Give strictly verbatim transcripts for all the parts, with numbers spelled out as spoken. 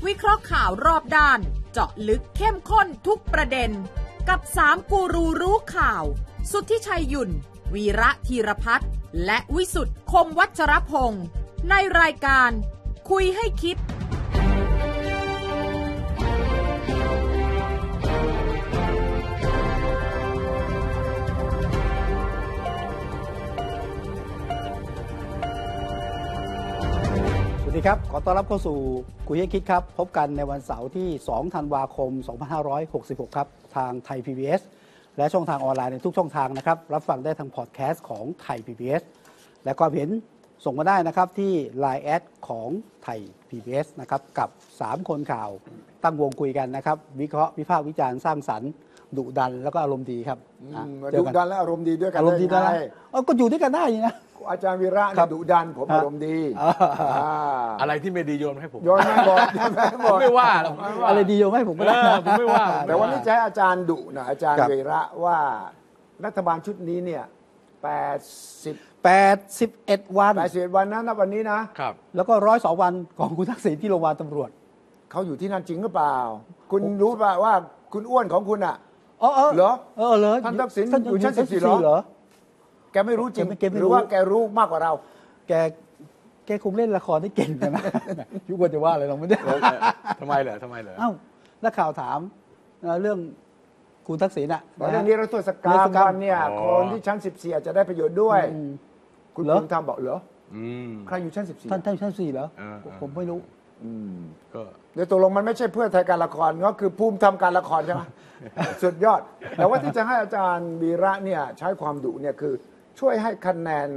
วิเคราะห์ข่าวรอบด้านเจาะลึกเข้มข้นทุกประเด็นกับสามกูรูรู้ข่าวสุทธิชัยหยุ่นวีระธีรพัฒน์และวิสุทธ์คมวัชรพงศ์ในรายการคุยให้คิดสวัสดีครับขอต้อนรับเข้าสู่คุยให้คิดครับพบกันในวันเสาร์ที่สองธันวาคมสองพันห้าร้อยหกสิบหกครับทางไทย พี บี เอส และช่องทางออนไลน์ในทุกช่องทางนะครับรับฟังได้ทางพอดแคสต์ของไทย พี บี เอส และความเห็นส่งมาได้นะครับที่ ไลน์ แอดของไทย พี บี เอส นะครับกับสามคนข่าวตั้งวงคุยกันนะครับวิเคราะห์วิพากษ์วิจารณ์สร้างสรรค์ดุดันแล้วก็อารมณ์ดีครับดุดันและอารมณ์ดีด้วยกันอารมณ์ดีได้ไงก็อยู่ด้วยกันได้นะอาจารย์วีระเนี่ยดุดันผมอารมณ์ดีอะไรที่ไม่ดีโยนให้ผมโยนไม่บอกไม่ว่าอะไรดีโยนให้ผมไม่ได้ผมไม่ว่าแต่วันนี้จะให้อาจารย์ดุนะอาจารย์วีระว่ารัฐบาลชุดนี้เนี่ยแปดสิบแปดสิบเอ็ดวันแปดสิบเอ็ดวันนะวันนี้นะครับแล้วก็ร้อยสองวันของคุณทักษิณที่โรงพยาบาลตำรวจเขาอยู่ที่นั่นจริงหรือเปล่าคุณรู้ป่ะว่าคุณอ้วนของคุณอ่ะอ๋อเหรอเออเหรอท่านทักษิณอยู่ชั้นสิบสี่เหรอแกไม่รู้จริงหรือว่าแกรู้มากกว่าเราแกแกคงเล่นละครได้เก่งใช่ไหมยุควรจะว่าอะไรเราไม่ได้ทำไมเหรอทำไมเหรอเอ้านักข่าวถามเรื่องคุณทักษิณอ่ะเรื่องนี้รัฐศกาลวันเนี่ยคนที่ชั้นสิบสี่อาจจะได้ประโยชน์ด้วยคุณภูมิธรรมบอกเหรอใครอยู่ชั้นสิบสี่ท่านท่านชั้นสี่เหรอผมไม่รู้ก็เดี๋ยวตกลงมันไม่ใช่เพื่อไทยการละครก็คือภูมิธรรมการละครใช่ไหมสุดยอดแต่ว่าที่จะให้อาจารย์วีระเนี่ยใช้ความดุเนี่ยคือช่วยให้คะแนน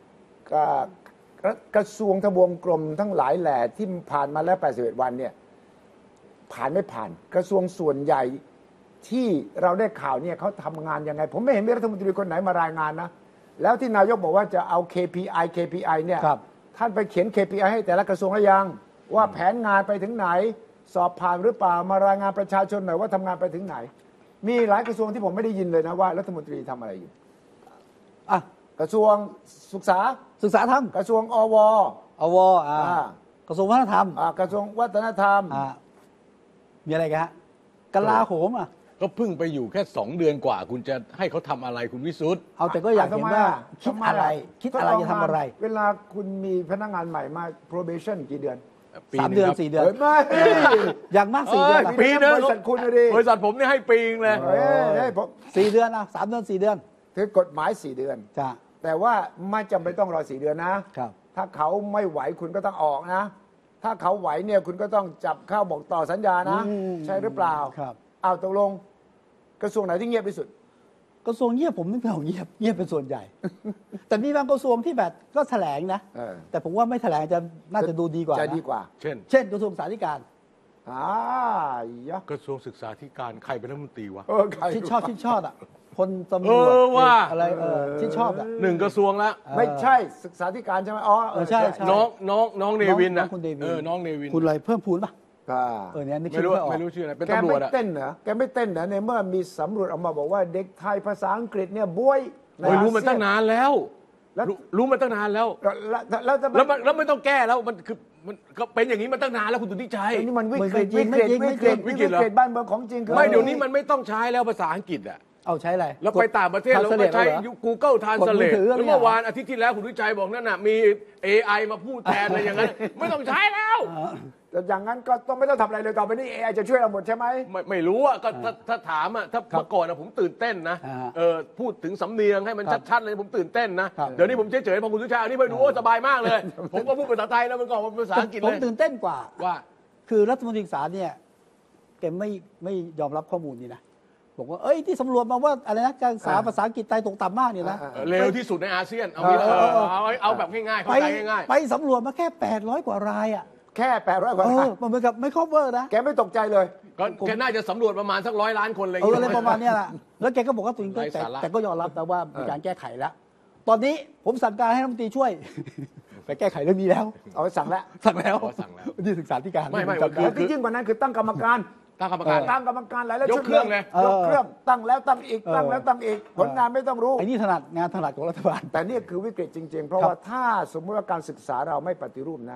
กระทรวงทบวงกรมทั้งหลายแหล่ที่ผ่านมาแล้วแปดสิบเอ็ดวันเนี่ยผ่านไม่ผ่านกระทรวงส่วนใหญ่ที่เราได้ข่าวเนี่ยเขาทำงานยังไงผมไม่เห็นมีรัฐมนตรีคนไหนมารายงานนะแล้วที่นายกบอกว่าจะเอา เค พี ไอ เค พี ไอ เนี่ยท่านไปเขียน เค พี ไอ ให้แต่ละกระทรวงหรือยังว่าแผนงานไปถึงไหนสอบผ่านหรือเปล่ามารายงานประชาชนหน่อยว่าทำงานไปถึงไหนมีหลายกระทรวงที่ผมไม่ได้ยินเลยนะว่ารัฐมนตรีทำอะไรอยู่อ่ะกระทรวงศึกษาศึกษาธรรมกระทรวงอวอวอ่ากระทรวงวัฒนธรรมอ่ากระทรวงวัฒนธรรมอ่ามีอะไรกันฮะกลาโหมอ่ะก็เพิ่งไปอยู่แค่สองเดือนกว่าคุณจะให้เขาทำอะไรคุณวิสุทธ์เอาแต่ก็อยากเห็นว่าคิดอะไรคิดอะไรจะทำอะไรเวลาคุณมีพนักงานใหม่มา probation กี่เดือนสามเดือนสี่เดือนไม่อย่างมากสี่เดือนปีนึงบริษัทคุณเลยบริษัทผมนี่ให้ปีนึงเลยสี่เดือนนะสามเดือนสี่เดือนคือกฎหมายสี่เดือนจ้ะแต่ว่าไม่จำเป็นต้องรอสี่เดือนนะครับถ้าเขาไม่ไหวคุณก็ต้องออกนะถ้าเขาไหวเนี่ยคุณก็ต้องจับเข้าบอกต่อสัญญานะใช่หรือเปล่าครับเอาตกลงกระทรวงไหนที่เงียบที่สุดกระทรวงเงียบผมนึกว่าเงียบเงียบเป็นส่วนใหญ่แต่มีบางกระทรวงที่แบบก็แถลงนะแต่ผมว่าไม่แถลงจะน่าจะดูดีกว่าจะดีกว่าเช่นเช่นกระทรวงศึกษาธิการอ่ากระทรวงศึกษาธิการใครเป็นรัฐมนตรีวะที่ชอบที่ชอบอ่ะคนตำรวจอะไรเออที่ชอบอ่ะหนึ่งกระทรวงละไม่ใช่ศึกษาธิการใช่ไหมอ๋อใช่น้องน้องน้องเนวินนะเออน้องเนวินคุณอะไรเพิ่มพูนป่ะเออเนี่ยไม่รู้ไม่รู้ชื่ออะไรเป็นตำรวจอะแกไม่เต้นเหรอแกไม่เต้นเหรอในเมื่อมีสำรวจออกมาบอกว่าเด็กไทยภาษาอังกฤษเนี่ยบวยไม่รู้มันตั้งนานแล้วรู้มันตั้งนานแล้วแล้วแล้วแล้วไม่ต้องแก้แล้วมันคือมันก็เป็นอย่างนี้มันตั้งนานแล้วคุณสุทธิชัยนี่มันวิกฤตวิกฤตวิกฤตวิกฤตบ้านเมืองของจริงคือไม่เดี๋ยวนี้มันไม่ต้องใช้แล้วภาษาอังกฤษอ่ะเอาใช้อะไรแล้วไปต่างประเทศเราไปใช้ Google Translate เมื่อวานอาทิตย์ที่แล้วคุณสุทธิชัยบอกนั่นน่ะมี เอ ไอ มาพูดแทนอะไรอย่างนั้นไม่ต้องใช้แล้วแต่อย่างนั้นก็ต้องไม่ต้องทำอะไรเลยต่อไปนี้ เอ ไอ จะช่วยเราหมดใช่ไหมไม่ไม่รู้อ่ะก็ถ้าถามอ่ะถ้าเมื่อก่อนผมตื่นเต้นนะเออพูดถึงสำเนียงให้มันชัดๆเลยผมตื่นเต้นนะเดี๋ยวนี้ผมเฉยๆพอคุณสุทธิชัยอันนี้ไปดูสบายมากเลยผมก็พูดภาษาไทยแล้วมันก็ภาษาอังกฤษเลยผมตื่นเต้นกว่าว่าคือรัฐมนตรีศึกษาเนี่ยแกไม่ไม่ยอมรับข้อมูลนี่นะบอกว่าเอ้ยที่สำรวจมาว่าอะไรนะการศึกษาภาษาอังกฤษไทยตกต่ำมากเนี่ยนะเร็วที่สุดในอาเซียนเอาเอาเอาแบบง่ายๆเข้าใจง่ายๆไปสำรวจมาแค่แปดร้อยกว่ารายอ่ะแค่แปดร้อยกว่ารายมันเหมือนกับไม่ครอบเวอร์นะแกไม่ตกใจเลยก็แกน่าจะสำรวจประมาณสักร้อยล้านคนอะไรอย่างเงี้ยอะไรประมาณนี้แหละแล้วแกก็บอกว่าตัวเองก็แต่แต่ก็ยอมรับแต่ว่ามีการแก้ไขแล้วตอนนี้ผมสั่งการให้รัฐมนตรีช่วยไปแก้ไขเรื่องนี้แล้วเอาสั่งแล้วสั่งแล้วสั่งแล้วที่ศึกษาธิการไม่ไม่ที่ยิ่งกว่านั้นคือตั้งกรรมการตั้งกรรมการตั้งกรรมการหลายแล้วยกเครื่องเลยยกเครื่องตั้งแล้วตั้งอีกตั้งแล้วตั้งอีกผลงานไม่ต้องรู้ไอ้นี่ถนัดงานถนัดของรัฐบาลแต่นี่คือวิกฤตจริงๆเพราะว่าถ้าสมมติว่าการศึกษาเราไม่ปฏิรูปนะ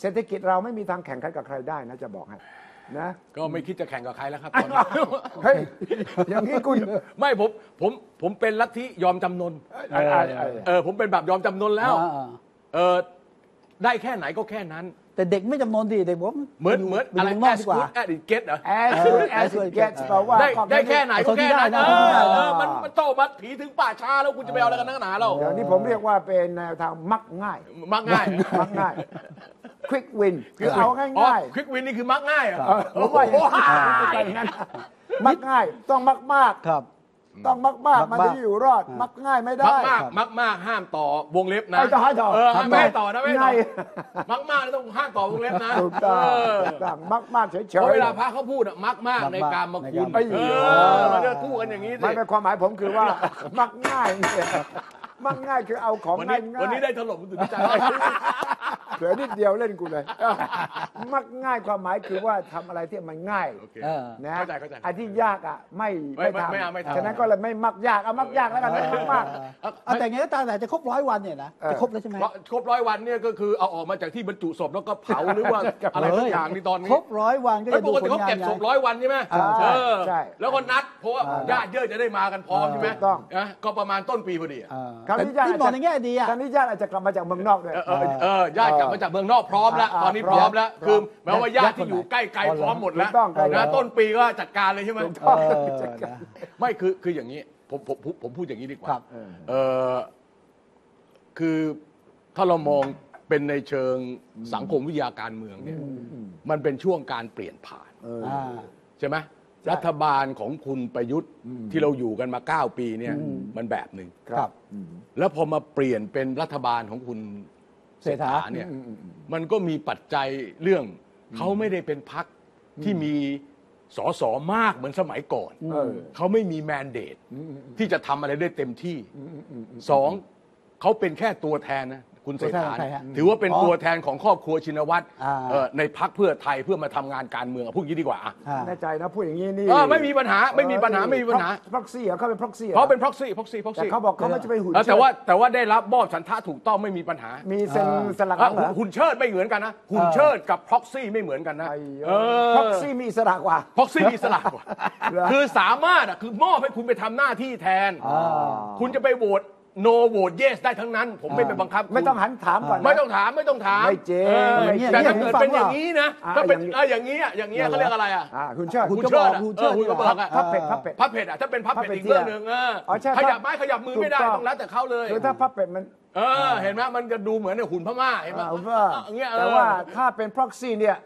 เศรษฐกิจเราไม่มีทางแข่งขันกับใครได้นะจะบอกให้นะก็ไม่คิดจะแข่งกับใครแล้วครับตอนนี้เฮ้ยอย่างนี้คุณไม่ผมผมผมเป็นลัทธิยอมจำนนเออผมเป็นแบบยอมจำนนแล้วเออได้แค่ไหนก็แค่นั้นแต่เด็กไม่จำนนดิเด็กผมเหมือนเหมือนอะไรแอสกูดแอดเก็ตเหรอแอสกูดแอสกูดเก็ตแปลว่าได้แค่ไหนก็แค่นั้นเออมันมันโตมาผีถึงป่าช้าแล้วคุณจะไปเอาอะไรกันนักหนาเราเดี๋ยวนี้ผมเรียกว่าเป็นแนวทางมักง่ายมักง่ายมักง่ายควิกวินคือเอาง่ายๆควิกวินนี่คือมักง่ายอ่ะผมว่าอย่างนั้นมักง่ายต้องมักมากครับต้องมากมากมันจะอยู่รอดมักง่ายไม่ได้มักมากมักมากห้ามต่อวงเล็บนะไม่ต้องให้ต่อเออไม่ให้ต่อนะไม่ต่อมักมากต้องห้ามต่อวงเล็บนะถูกต้องมักมากเฉยๆเวลาพระเขาพูดอะมักมากในการมาคุณเออมันจะคู่กันอย่างนี้สิไม่เป็นความหมายผมคือว่ามักง่ายเนี่ยมักง่ายคือเอาของง่ายวันนี้ได้ถล่มคุณสุทธิชัยเหลือนิดเดียวเล่นกูเลยมักง่ายความหมายคือว่าทำอะไรที่มันง่ายนะไอ้ที่ยากอ่ะไม่ไม่ทำฉะนั้นก็เลยไม่มักยากเอามักยากแล้วกันไม่มักมากแต่ไงก็ตามแต่จะครบร้อยวันเนี่ยนะจะครบแล้วใช่ไหมครบร้อยวันเนี่ยก็คือเอาออกมาจากที่บรรจุศพแล้วก็เผาหรือว่าอะไรสักอย่างในตอนนี้ครบร้อยวันก็จะดูผลงานเขาเก็บศพร้อยวันใช่ไหมใช่แล้วก็นัดเพราะว่าญาติเยอะจะได้มากันพร้อมใช่ไหมก็ประมาณต้นปีพอดีคราวนี้ญาติมองในแง่ดีอ่ะคราวนี้ญาติอาจจะกลับมาจากเมืองนอกด้วยเออญาติกลับมาจากเมืองนอกพร้อมแล้วตอนนี้พร้อมแล้วคือแม้ว่าญาติที่อยู่ใกล้ไกลพร้อมหมดแล้วนะต้นปีก็จัดการเลยใช่ไหมไม่คือคืออย่างนี้ผมผมผมพูดอย่างนี้ดีกว่าเออคือถ้าเรามองเป็นในเชิงสังคมวิทยาการเมืองเนี่ยมันเป็นช่วงการเปลี่ยนผ่านใช่ไหมรัฐบาลของคุณประยุทธ์ที่เราอยู่กันมาเก้าปีเนี่ยมันแบบหนึ่งแล้วพอมาเปลี่ยนเป็นรัฐบาลของคุณเศรษฐาเนี่ยมันก็มีปัจจัยเรื่องเขาไม่ได้เป็นพรรคที่มีสสมากเหมือนสมัยก่อนเขาไม่มีแมนเดตที่จะทำอะไรได้เต็มที่สองเขาเป็นแค่ตัวแทนนะคุณเศรษฐาถือว่าเป็นตัวแทนของครอบครัวชินวัตรในพรรคเพื่อไทยเพื่อมาทำงานการเมืองพูดอย่างนี้ดีกว่าแน่ใจนะพูดอย่างนี้นี่ไม่มีปัญหาไม่มีปัญหาไม่มีปัญหาพ็อกซี่เขาเป็นพ็อกซี่เขาเป็นพ็อกซี่พ็อกซี่พ็อกซี่เขาบอกเขาไม่จะไปหุ่นแต่ว่าแต่ว่าได้รับมอบฉันทะถูกต้องไม่มีปัญหามีเซ็นสลักหุ่นเชิดไม่เหมือนกันนะหุ่นเชิดกับพ็อกซี่ไม่เหมือนกันนะพ็อกซี่มีอิสระกว่าพ็อกซี่มีอิสระกว่าคือสามารถอ่ะคือมอบให้คุณไปทำหน้าที่แทนคุณจะไปโหวตโนโหวตเยสได้ทั้งนั้นผมไม่ไปบังคับไม่ต้องหันถามก่อนไม่ต้องถามไม่ต้องถามไม่เจ๊แต่ถ้าเกิดเป็นอย่างนี้นะถ้าเป็นอย่างนี้อย่างนี้เขาเรียกอะไรอ่ะคุณเชิดคุณเชิดคุณเชิดคุณกระเบิกอ่ะพับเป็ดพับเป็ดพับเป็ดอ่ะถ้าเป็นพับเป็ดอีกเรื่องหนึ่งขยับไม้ขยับมือไม่ได้ต้องแล้วแต่เขาเลยคือถ้าพับเป็ดมันเออเห็นไหมมันจะดูเหมือนในหุ่นพม่าเห็นไหมอย่างเงี้ยแต่ว่าถ้าเป็นพ็อกซี่เนี่ย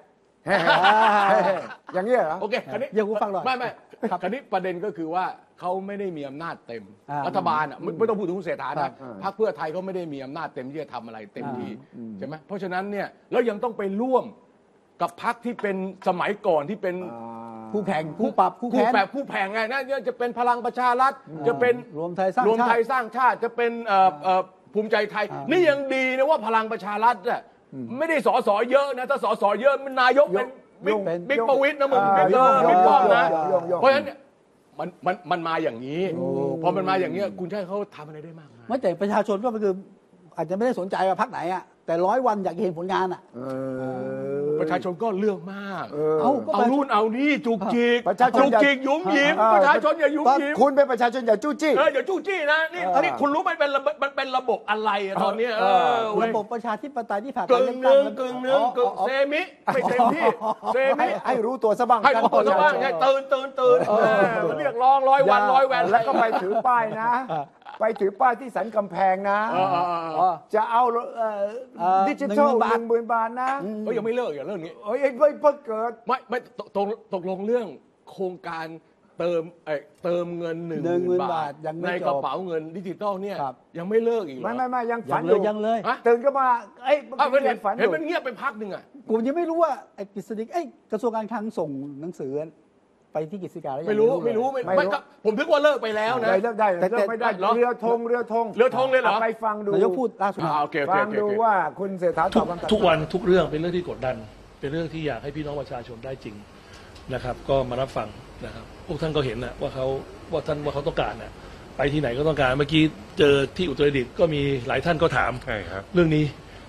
อย่างเงี้ยเหรอโอเคคันนี้อย่ากูฟังหน่อยไม่ไม่คันนี้ประเด็นก็คือว่าเขาไม่ได้มีอำนาจเต็มรัฐบาลอ่ะไม่ต้องพูดถึงคุณเศรษฐานะพรรคเพื่อไทยเขาไม่ได้มีอำนาจเต็มที่จะทำอะไรเต็มที่ใช่ไหมเพราะฉะนั้นเนี่ยแล้วยังต้องไปร่วมกับพรรคที่เป็นสมัยก่อนที่เป็นคู่แข่งคู่ปรับคู่แข่งแบบคู่แข่งไงนะจะเป็นพลังประชารัฐจะเป็นรวมไทยสร้างรวมไทยสร้างชาติจะเป็นภูมิใจไทยนี่ยังดีนะว่าพลังประชารัฐอ่ะไม่ได้สสเยอะนะถ้าสสเยอะมันนายกเป็นบิ๊กประวิตรนะมึงบิ๊กเออบิ๊กป้อมนะเพราะฉะนั้นมันมันมันมาอย่างนี้พอมันมาอย่างนี้คุณใช่เขาทำอะไรได้มากไม่แต่ประชาชนก็คืออาจจะไม่ได้สนใจว่าพรรคไหนอ่ะแต่ร้อยวันอยากเห็นผลงานอ่ะประชาชนก็เลือกมากเอาเอารุ่นเอานี่จุกจิกจุกจิกยุ่มยิ้มประชาชนอย่ายุ่มยิ้มคุณเป็นประชาชนอย่าจู้จี้เอออย่าจู้จี้นะนี่นี่คุณรู้มันเป็นมันเป็นระบบอะไรตอนนี้ระบบประชาธิปไตยที่ผ่านกึ่งหนึ่งกึ่งหนึ่งกึ่งเซมิไม่เต็มที่เซมิให้รู้ตัวซะบ้างให้รู้ตัวซะบ้างตื่นตื่นตื่นเรียกร้องร้อยวันร้อยแวนแล้วก็ไปถือป้ายนะไปถือป้ายที่สันกำแพงนะจะเอาดิจิทัลหนึ่งหมื่นบาทนะเฮ้ยยังไม่เลิกอย่าเรื่องนี้เฮ้ยไม่เพิ่งเกิดไม่ไม่ตกตกลงเรื่องโครงการเติมเอ้เติมเงินหนึ่งหมื่นบาทในกระเป๋าเงินดิจิทัลเนี่ยยังไม่เลิกอีกหรอไม่ไม่ไม่ยังฝันอยู่ยังเลยตื่นก็มาเอ้ยเห็นฝันเห็นมันเงียบไปพักหนึ่งอ่ะผมยังไม่รู้ว่าไอ้กฤษฎีไอ้กระทรวงการคลังส่งหนังสือไปที่กฤษฎีกาแล้วไม่รู้ไม่รู้ไม่ไม่ผมถึงว่าเลิกไปแล้วนะเลิกได้เลิกไม่ได้เรือธงเรือธงเรือธงเลยเหรอไปฟังดูนายกพูดล่าสุดฟังดูว่าคุณเศรษฐาตอบคำถามทุกวันทุกเรื่องเป็นเรื่องที่กดดันเป็นเรื่องที่อยากให้พี่น้องประชาชนได้จริงนะครับก็มารับฟังนะครับพวกท่านก็เห็นนะว่าเขาว่าท่านว่าเขาต้องการนะไปที่ไหนก็ต้องการเมื่อกี้เจอที่อุตรดิตถ์ก็มีหลายท่านก็ถามเรื่องนี้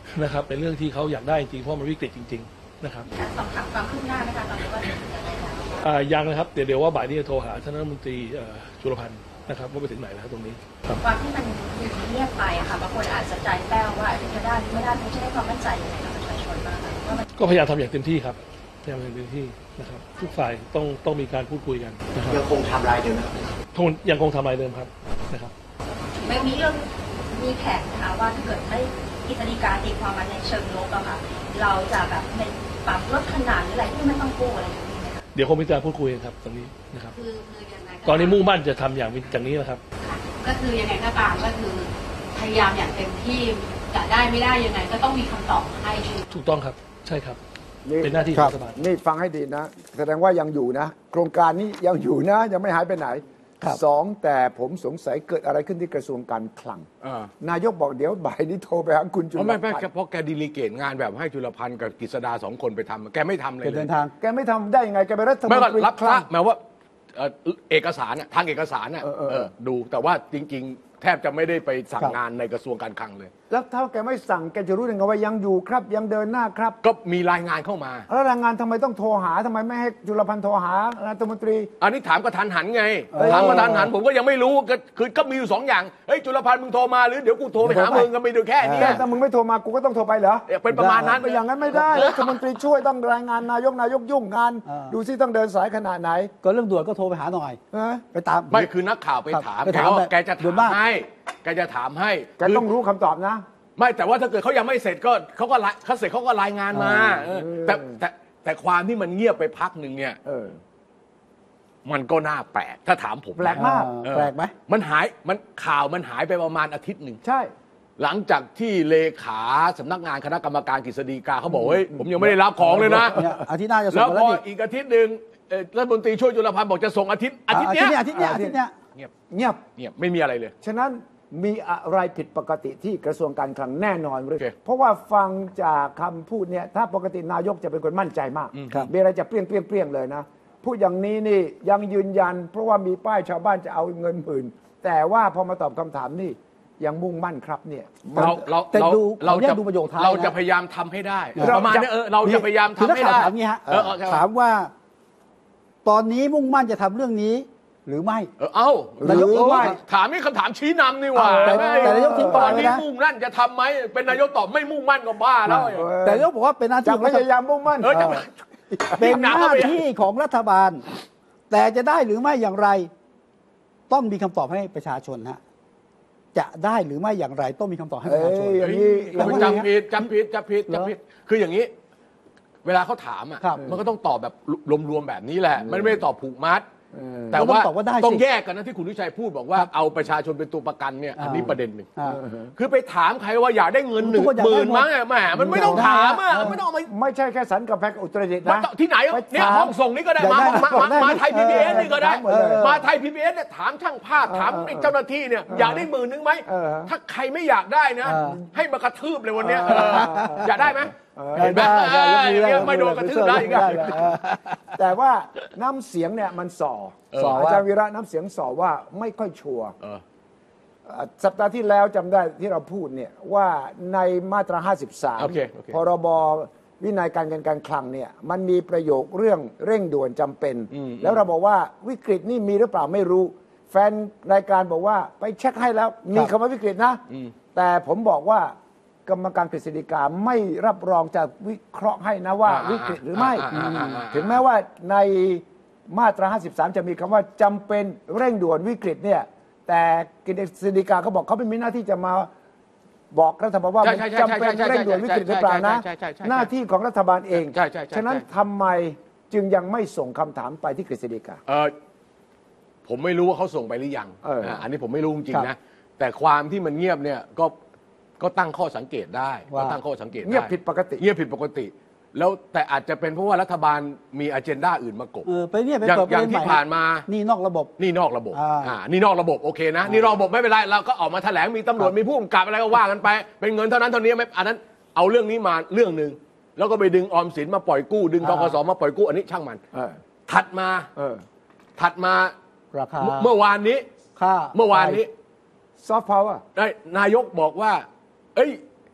นะครับเป็นเรื่องที่เขาอยากได้จริงเพราะมันวิกฤตจริงๆนะครับสอบถามความคืบหน้าไหมคะตอนนี้ว่าเป็นยังไงแล้วอ่ายังนะครับเดี๋ยวเดี๋ยวว่าบ่ายนี้จะโทรหาท่านรัฐมนตรีจุลพันธ์นะครับว่าไปถึงไหนแล้วตรงนี้ครับความที่มันเงียบไปอะค่ะบางคนอาจจะใจแป้วว่าจะได้ไม่ได้เขาจะได้ความมั่นใจยังไงกับประชาชนบ้างคะว่ามันก็พยายามทำอย่างเต็มที่ครับพยายามทำอย่างเต็มที่นะครับทุกฝ่ายต้องต้องมีการพูดคุยกันนะครับยังคงทำลายเดิมครับทุกยังคงทำลายเดิมครับนะครับไม่มีเรื่องมีแผนนะคะว่าถ้าเกิดได้กฤษฎีกาตีความมาในเชิงลบอะค่ะเราจะแบบเป็นปรับลดขนาดหรืออะไรที่ไม่ต้องกู้อะไรอย่างนี้ไหมคะเดี๋ยวคงมีการพูดคุยกันครับตรงนี้นะครับคือคือยังไงตอนนี้มุ่งมั่นจะทำอย่างอย่างนี้นะครับก็คือยังไงก็ตามก็คือพยายามอย่างเต็มที่จะได้ไม่ได้ยังไงก็ต้องมีคำตอบให้ถูกต้องครับใช่ครับเป็นหน้าที่ขคองรับรัฐบาลนี่ฟังให้ดีนะ แสดงว่ายังอยู่นะ โครงการนี้ยังอยู่นะ ยังไม่หายไปไหนครับสองแต่ผมสงสัยเกิดอะไรขึ้นที่กระทรวงการคลังอ่านายกบอกเดี๋ยวบ่ายนี้โทรไปหาคุณจุลไม่พันไม่ธ์เพราะแกดีลิเกตงานแบบให้จุลพันธ์กับกฤษดาสองคนไปทำแกไม่ทำเลยจะเลเดิยนทางแกไม่ทำได้ยังไงแกเป็นรัฐมไม่นก็ตรีรับคลังหมายว่าเอ่อเอกสารน่ะทางเอกสารน่ะเออเออเออดูแต่ว่าจริง ๆ แทบจะไม่ได้ไปสั่งครับงานในกระทรวงการคลังเลยแล้วถ้าแกไม่สั่งแกจะรู้ได้ไงว่ายังอยู่ครับ ยังเดินหน้าครับก็มีรายงานเข้ามาแล้วแรงงานทำไมต้องโทรหาทำไมไม่ให้จุลพันธ์โทรหารัฐมนตรีอันนี้ถามกระทันหันไงเออถามกระทันหันผมก็ยังไม่รู้ก็คือก็มีอยู่สองอย่างเฮ้ยจุลพันธ์มึงโทรมาหรือเดี๋ยวกูโทรไปหามึงก็ไม่ดูแค่นี้แต่ถ้ามึงไม่โทรมากูก็ต้องโทรไปเหรอเป็นประมาณนั้นไปอย่างนั้นไม่ได้รัฐมนตรีช่วยต้องรายงานนายกนายกยุ่งงานอ่าดูซิต้องเดินสายขนาดไหนก็เรื่องด่วนก็โทรไปหาหน่อยเออไปตามไม่คือนักข่าวไปครับถามไปแกถามว่าแบบแกจะเดือถาน มมากให้แกจะถามให้แกต้องรู้คำตอบนะไม่แต่ว่าถ้าเกิดเขายังไม่เสร็จก็เขาก็รายเขาเสร็จเขาก็รายงานมาเออแต่แต่แต่ความที่มันเงียบไปพักหนึ่งเนี่ยเออมันก็น่าแปลกถ้าถามผมแปลกมากเออแปลกไหมมันหายมันข่าวมันหายไปประมาณอาทิตย์หนึ่งใช่หลังจากที่เลขาสำนักงานคณะกรรมการกฤษฎีกาเขาบอกเฮ้ยผมยังไม่ได้รับของเลยนะเนี่ยอาทิตย์หน้าจะส่แล้งวมาพแล้วอนี่อีกอาทิตย์หนึ่งเอ่อรัฐมนตรีช่วยจุลพันธ์บอกจะส่งอาทิตย์อาทิตย์เนี้ยอาทิตย์เนี้ยอาทิตย์เนี้ยเงียบเงียบเงียบไม่มีอะไรเลยฉะนั้นมีอะไรผิดปกติที่กระทรวงการคลังแน่นอนเลยโอเคเพราะว่าฟังจากคำพูดเนี่ยถ้าปกตินายกจะเป็นคนมั่นใจมากครับมีอะไรจะเปรี้ยงเปรี้ยงเปรี้ยงเลยนะพูดอย่างนี้นี่ยังยืนยัน เพราะว่ามีป้ายชาวบ้านจะเอาเงินหมื่นแต่ว่าพอมาตอบคำถามนี่ยังมุ่งมั่นครับเนี่ยมันเราเราแต่เราดูเราขออนุญาจะตดูประโยคท้ายเราจะนะพยายามทำให้ได้เราประมาณจะนี้เออเราจะพยายามคือทำนักให้ข่าวได้ถามงี้ฮะเออเออถามว่า ตอนนี้มุ่งมั่นจะทำเรื่องนี้ หรือไม่เออเอ้าหรือนายกทิ้งว่าถามนี่คำถามชี้นำนี่หว่าแต่ไม่แต่นายกทิ้งตปอลาน ยไว้นี้นะมุ่งมั่นจะทำไหมเป็นนายกตอบไม่มุ่งมั่นก็บ้าแล้วเออแต่นายกบอกว่าเป็นหน้าที่จะของพรัฐยายามมุ่งมั่นเออจะเป็นหน้าที่ของรัฐบาล แต่จะได้หรือไม่อย่างไร ต้องมีคำตอบให้ประชาชนฮะจะได้หรือไม่อย่างไร ต้องมีคำตอบให้ประชาชนเอ้ย อย่างนี้เราไปจำผิดจำผิดจำผิดเหรอจำผิดคืออย่างนี้ เวลาเขาถามอ่ะครับมันก็ต้องตอบแบบรวมๆแบบนี้แหละ มันไม่ได้ตอบผูกมัดเออแต่ว่าก็ต้องตอบว่าได้สิต้องแยกกันนะที่คุณวิชัยพูดบอกว่าเอาประชาชนเป็นตัวประกันเนี่ยอันนี้อ่าประเด็นหนึ่งอ่าคือไปถามใครว่าอยากได้เงินหนึ่งทุกคนอยากหได้มื่นหมดมั้งอะแหมมันไม่ต้องอยากได้ถามอ่ะเออไม่ต้องเอาไปไม่ใช่แค่สันกับแพกอุตรดิตถ์มันนะต้องที่ไหนไปเนี่ยถามห้องส่งนี้ก็ได้อยากมาได้มามาได้มาไทยพีบีเอสนี่ก็ได้เออมาไทยพีบีเอสเนี่ยถามช่างภาพถามไอ้เจ้าหน้าที่เนี่ยอยากได้หมื่นนึงไหมเออถ้าใครไม่อยากได้นะเออให้มากระทืบเลยวันเนี้ยเอออยากได้ไหมเออเห็นไหมได้ได้เออได้อย่างเงี้ยไม่โดนกระทืบได้อีกอะได้ได้เออแต่ว่าน้ำเสียงเนี่ยมันส่อส่อว่าอาจารย์วีระน้ำเสียงส่อว่าไม่ค่อยชัวร์เอออ่ะสัปดาห์ที่แล้วจำได้ที่เราพูดเนี่ยว่าในมาตรา ห้าสิบสามโอเคโอเคพรบวินัยการเงินการคลังเนี่ยมันมีประโยคเรื่องเร่งด่วนจำเป็นอืมแล้วเราบอกว่าวิกฤตนี่มีหรือเปล่าไม่รู้ แฟนรายการบอกว่าไปเช็คให้แล้วมีคำว่าวิกฤตนะอืมแต่ผมบอกว่ากรรมการกฤษฎีกาไม่รับรองจะวิเคราะห์ให้นะว่าวิกฤตหรือไม่อ่าอ่าอ่าอ่าถึงแม้ว่าในมาตรา ห้าสิบสาม จะมีคำว่าจำเป็นเร่งด่วนวิกฤตเนี่ยแต่กฤษฎีกาเขาบอกเขาไม่มีหน้าที่จะมาบอกรัฐบาลว่าใช่มันใช่ใช่จำเป็นใช่ใช่เร่งด่วนวิกฤตหรือเปล่านะใช่ใช่ใช่ใช่หน้าที่ของรัฐบาลเองใช่ใช่ใช่ฉะนั้นใช่ทำไมจึงยังไม่ส่งคำถามไปที่กฤษฎีกาเออผมไม่รู้ว่าเขาส่งไปหรือยังเอออ่ะอันนี้ผมไม่รู้จริงครัๆบนะแต่ความที่มันเงียบเนี่ยก็ก็ตั้งข้อสังเกตได้ว่าก็ตั้งข้อสังเกตได้เงียบผิดปกติเงียบผิดปกติ แล้วแต่อาจจะเป็นเพราะว่ารัฐบาลมีอเจนดาอื่นมากบเออไปเนี่ยไปอย่างเปิดประอย่าเด็งนใหที่ม่ผ่านมานี่นอกระบบนี่นอกระบบอ่าอ่านี่นอกระบบโอเคนะ นี่นอกระบบไม่เป็นไรเราก็ออกมาแถลงมีตำรวจมีผู้กำกับอะไรก็ว่ากันไป เป็นเงินเท่านั้นเท่านี้ไม่อันนั้นเอาเรื่องนี้มาเรื่องหนึ่งแล้วก็ไปดึงออมสินมาปล่อยกู้ ดึงอ่าธกสมาปล่อยกู้อันนี้ช่างมันเออถัดมาเออถัดมาราคาเมื่อวานนี้ค่าเมื่อวานนี้ซอฟต์พาวเวอร์ได้นายกบอกว่า เอ้ย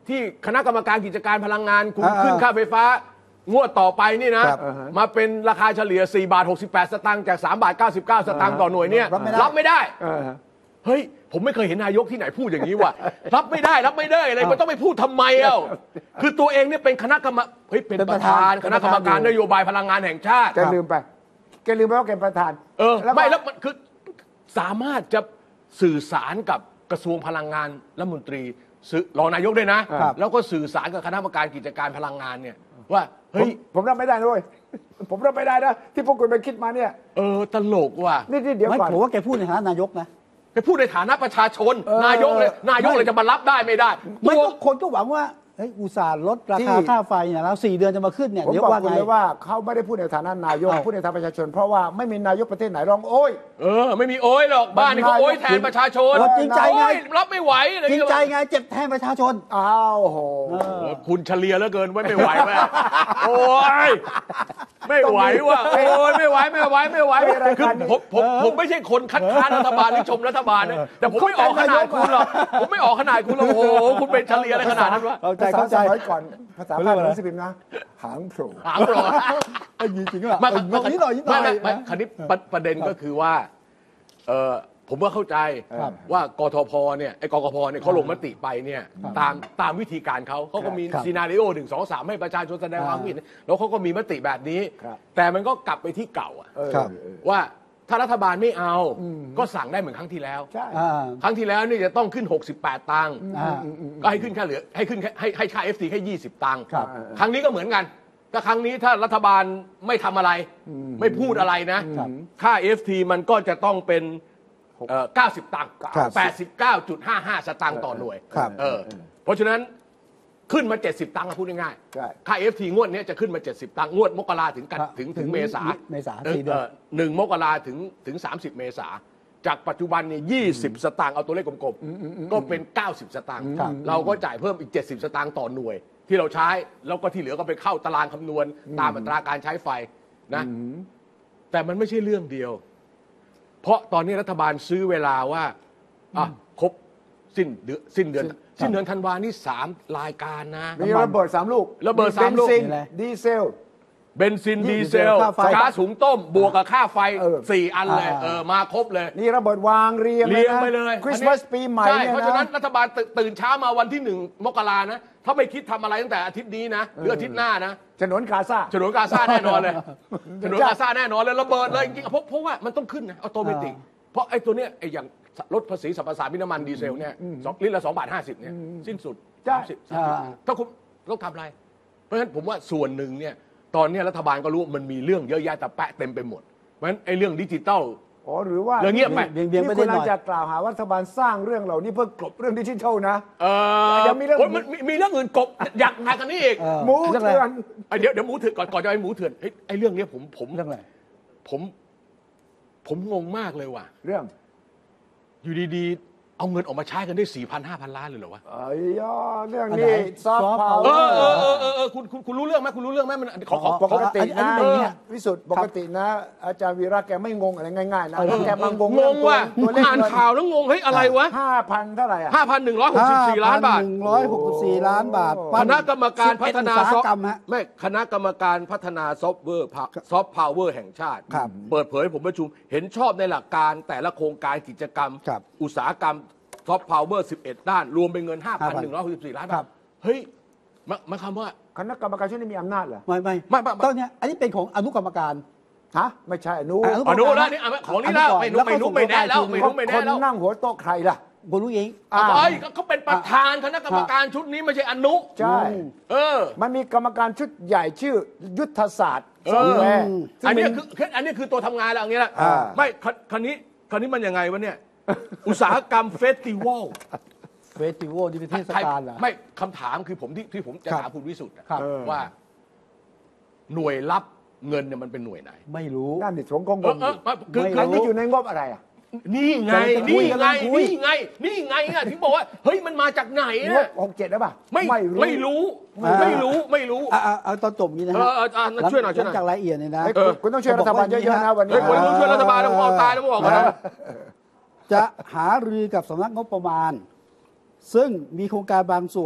ที่คณะกรรมการกิจการพลังงานคุณขึ้นค่าไฟฟ้างวดต่อไปนี่นะมาเป็นราคาเฉลี่ยสี่บาทหกสิบแปดสตางค์จากสามบาทเก้าสิบเก้าสตางค์ต่อหน่วยเนี่ยรับไม่ได้เฮ้ยผมไม่เคยเห็นนายกที่ไหนพูดอย่างนี้ว่ะรับไม่ได้รับไม่ได้อะไรมันต้องไปพูดทำไมเอ้าคือตัวเองเนี่ยเป็นคณะกรรมเฮ้ยเป็นประธานคณะกรรมการนโยบายพลังงานแห่งชาติแกลืมไปแกลืมไปว่าแกประธานเออไม่แล้วมันคือสามารถจะสื่อสารกับกระทรวงพลังงานรัฐมนตรีรองนายกด้วยนะแล้วก็สื่อสารกับคณะกรรมการกิจการพลังงานเนี่ยว่าเฮ้ยผมรับไม่ได้ด้วยผมรับไม่ได้นะที่พวกคุณไปคิดมาเนี่ยเออตลกว่ะนี่เดี๋ยวก่อนผมว่าแกพูดในฐานะนายกนะแกพูดในฐานะประชาชนนายกเลยนายกเลยจะมารับได้ไม่ได้ไม่ก็คนก็หวังว่าเฮ้ยอุตส่าห์ลดราคาค่าไฟเนี่ยแล้วสี่เดือนจะมาขึ้นเนี่ยเดี๋ยวว่าไงเลยว่าเขาไม่ได้พูดในฐานะนายกพูดในฐานะประชาชนเพราะว่าไม่มีนายกประเทศไหนร้องโอยเออไม่มีโอยหรอกบ้านนี่เขาโอยแทนประชาชนจริงใจไงรับไม่ไหวจริงใจไงเจ็บแทนประชาชนอ้าวโหคุณเฉลียเหลือเกินไม่ไหวแม่โอ้ยไม่ไหวว่ะโอ้ยไม่ไหวไม่ไหวไม่ไหวคือผมผมผมไม่ใช่คนคัดค้านรัฐบาลหรือชมรัฐบาลนะแต่ผมไม่ออกขนาดคุณหรอกผมไม่ออกขนาดคุณหรอกโอ้โหคุณเป็นเฉลียอะไรขนาดนั้นวะเข้าใจเข้าใจก่อนภาษาบ้านหนังสือพิมพ์นะหางโผล่หางโผล่ไอ้จริงๆอ่ะมานิดหน่อยนิดหน่อยไม่คราวนี้ประเด็นก็คือว่าเออผมว่าเข้าใจว่ากทพเนี่ยไอ้กกพเนี่ยเขาลงมติไปเนี่ยตามตามวิธีการเขาเขาก็มีซีนาริโอหนึ่งสองสามให้ประชาชนแสดงความคิดเห็นแล้วเขาก็มีมติแบบนี้แต่มันก็กลับไปที่เก่าอ่ะว่าถ้ารัฐบาลไม่เอาก็สั่งได้เหมือนครั้งที่แล้วครั้งที่แล้วนี่จะต้องขึ้นหกสิบแปดตังค์ก็ให้ขึ้นแค่เหลือให้ขึ้นให้ให้ค่า เอฟ ที แค่ยี่สิบตังค์ครั้งนี้ก็เหมือนกันถ้าครั้งนี้ถ้ารัฐบาลไม่ทำอะไรไม่พูดอะไรนะค่า เอฟ ที มันก็จะต้องเป็นเก้าสิบตังค์ แปดสิบเก้าจุดห้าห้า สตางค์ต่อหน่วยเออเพราะฉะนั้นขึ้นมาเจ็ดสิบตังค์พูดง่ายๆค่า เอฟ ที งวดนี้จะขึ้นมาเจ็ดสิบตังค์งวดมกราถึงกันถึงถึงเมษาเมษาสี่เดือนหนึ่งมกราถึงถึงสามสิบเมษาจากปัจจุบันเนี่ยยี่สิบสตางค์เอาตัวเลขกลมๆก็เป็นเก้าสิบสตางค์เราก็จ่ายเพิ่มอีกเจ็ดสิบสตางค์ต่อหน่วยที่เราใช้แล้วก็ที่เหลือก็ไปเข้าตารางคำนวณตามอัตราการใช้ไฟนะแต่มันไม่ใช่เรื่องเดียวเพราะตอนนี้รัฐบาลซื้อเวลาว่าอ่ะครบสิ้นเดือนสิ้นเดือนสิ้นเดือนธันวานี่สามรายการนะมีระเบิดสามลูกระเบิดสามลูกดีเซลเบนซินดีเซลก๊าซหุงต้มบวกกับค่าไฟสี่อันเลยเออมาครบเลยนี่ระเบิดวางเรียงเรียงไปเลยคริสต์มาสปีใหม่เนี่ยนะเพราะฉะนั้นรัฐบาลตื่นเช้ามาวันที่หนึ่งมกรานะถ้าไม่คิดทำอะไรตั้งแต่อาทิตย์นี้นะหรืออาทิตย์หน้านะฉนวนกาซาฉนวนกาซาแน่นอนเลยฉนวนกาซาแน่นอนเลยระเบิดเลยจริงๆเพราะเพราะว่ามันต้องขึ้นนะออโตเมติกเพราะไอ้ตัวเนี้ยไอ้อย่างลดภาษีสรรพสามิตน้ำมันดีเซลเนี่ยสองลิตรละสองบาทห้าสิบเนี่ยสิ้นสุดสามสิบถ้าคุณต้องทำอะไรเพราะฉะนั้นผมว่าส่วนหนึ่งเนี่ยตอนนี้รัฐบาลก็รู้มันมีเรื่องเยอะแยะแต่แปะเต็มไปหมดเพราะฉะนั้นไอ้เรื่องดิจิตอลอ๋อหรือว่าเรื่องเงียบไปนี่คุณอาจจะกล่าวหารัฐบาลสร้างเรื่องเหล่านี้เพื่อกลบเรื่องดิจิทัลนะเออยังมีเรื่องมันมีเรื่องอื่นกบอยากหนักกันนี้อีกหมูเถื่อนเดี๋ยวเดี๋ยวหมูเถื่อนก่อนก่อนจะไปหมูเถื่อนไอ้เรื่องนี้ผมผมเรื่องอะไรผมผมงงมากเลยว่ะเรื่องอยู่ดีๆเอาเงินออกมาใช้กันได้ สี่พัน ห้าพัน ล้านเลยเหรอวะไอ้ยอเรื่องนี้ซอฟต์พาวเวอร์เออเออเออเออคุณคุณคุณรู้เรื่องไหมคุณรู้เรื่องไหมมันขอขอปกตินะวิสุทธ์ปกตินะอาจารย์วีระแกไม่งงอะไรง่ายๆนะแกมางงงงว่ะอ่านข่าวแล้วงงเฮ้ยอะไรวะห้าพัน เท่าไหร่อ่ะห้าพันหนึ่งร้อยหกสิบสี่ ล้านบาทหนึ่งร้อยหกสิบสี่ ล้านบาทคณะกรรมการพัฒนาซอฟต์ไม่คณะกรรมการพัฒนาซอฟต์แวร์ซอฟต์พาวเวอร์แห่งชาติเปิดเผยผมประชุมเห็นชอบในหลักการแต่ละโครงการกิจกรรมอุตสาหกรรมซอฟต์พาวเวอร์สิบเอ็ดด้านรวมเป็นเงิน ห้าพันหนึ่งร้อยหกสิบสี่ ล้านบาทเฮ้ยมันคำว่าคณะกรรมการชุดนี้มีอำนาจเหรอไม่ไม่ไม่ตอนนี้อันนี้เป็นของอนุกรรมการฮะไม่ใช่อนุอนุแล้วนี่ของนี่แล้วไม่รู้ไม่รู้ไม่แน่แล้วไม่รู้ไม่แน่แล้วคนนั่งหัวโต๊ะใครล่ะคุณรู้เองเอ้ยเขาเป็นประธานคณะกรรมการชุดนี้ไม่ใช่อนุใช่เออมันมีกรรมการชุดใหญ่ชื่อยุทธศาสตร์ซอฟต์แวร์อันนี้คืออันนี้คือตัวทำงานแล้วอย่างเงี้ยไม่คันนี้คันนี้มันยังไงวะเนี่ยอุตสาหกรรมเฟสติวัลเฟสติวัลที่เป็นเทศกาลเหรอไม่คำถามคือผมที่ที่ผมจะถามคุณวิสุทธิ์ว่าหน่วยรับเงินเนี่ยมันเป็นหน่วยไหนไม่รู้นั่นดิสงกงงคือคือนี่อยู่ในงบอะไรอ่ะนี่ไงนี่ไงนี่ไงนี่ไงอ่ะที่บอกว่าเฮ้ยมันมาจากไหนงบหกเจ็ดหรือเปล่าไม่ไม่รู้ไม่รู้ไม่รู้เอาตอนจบนี้นะฮะช่วยหน่อยช่วยหน่อยจากรายละเอียดเนี่ยนะคุณต้องช่วยรัฐบาลเยอะๆนะวันนี้คุณต้องช่วยรัฐบาลแล้วบอกตายแล้วบอกนะจะหารือกับสำนักงบประมาณซึ่งมีโครงการบางส่วน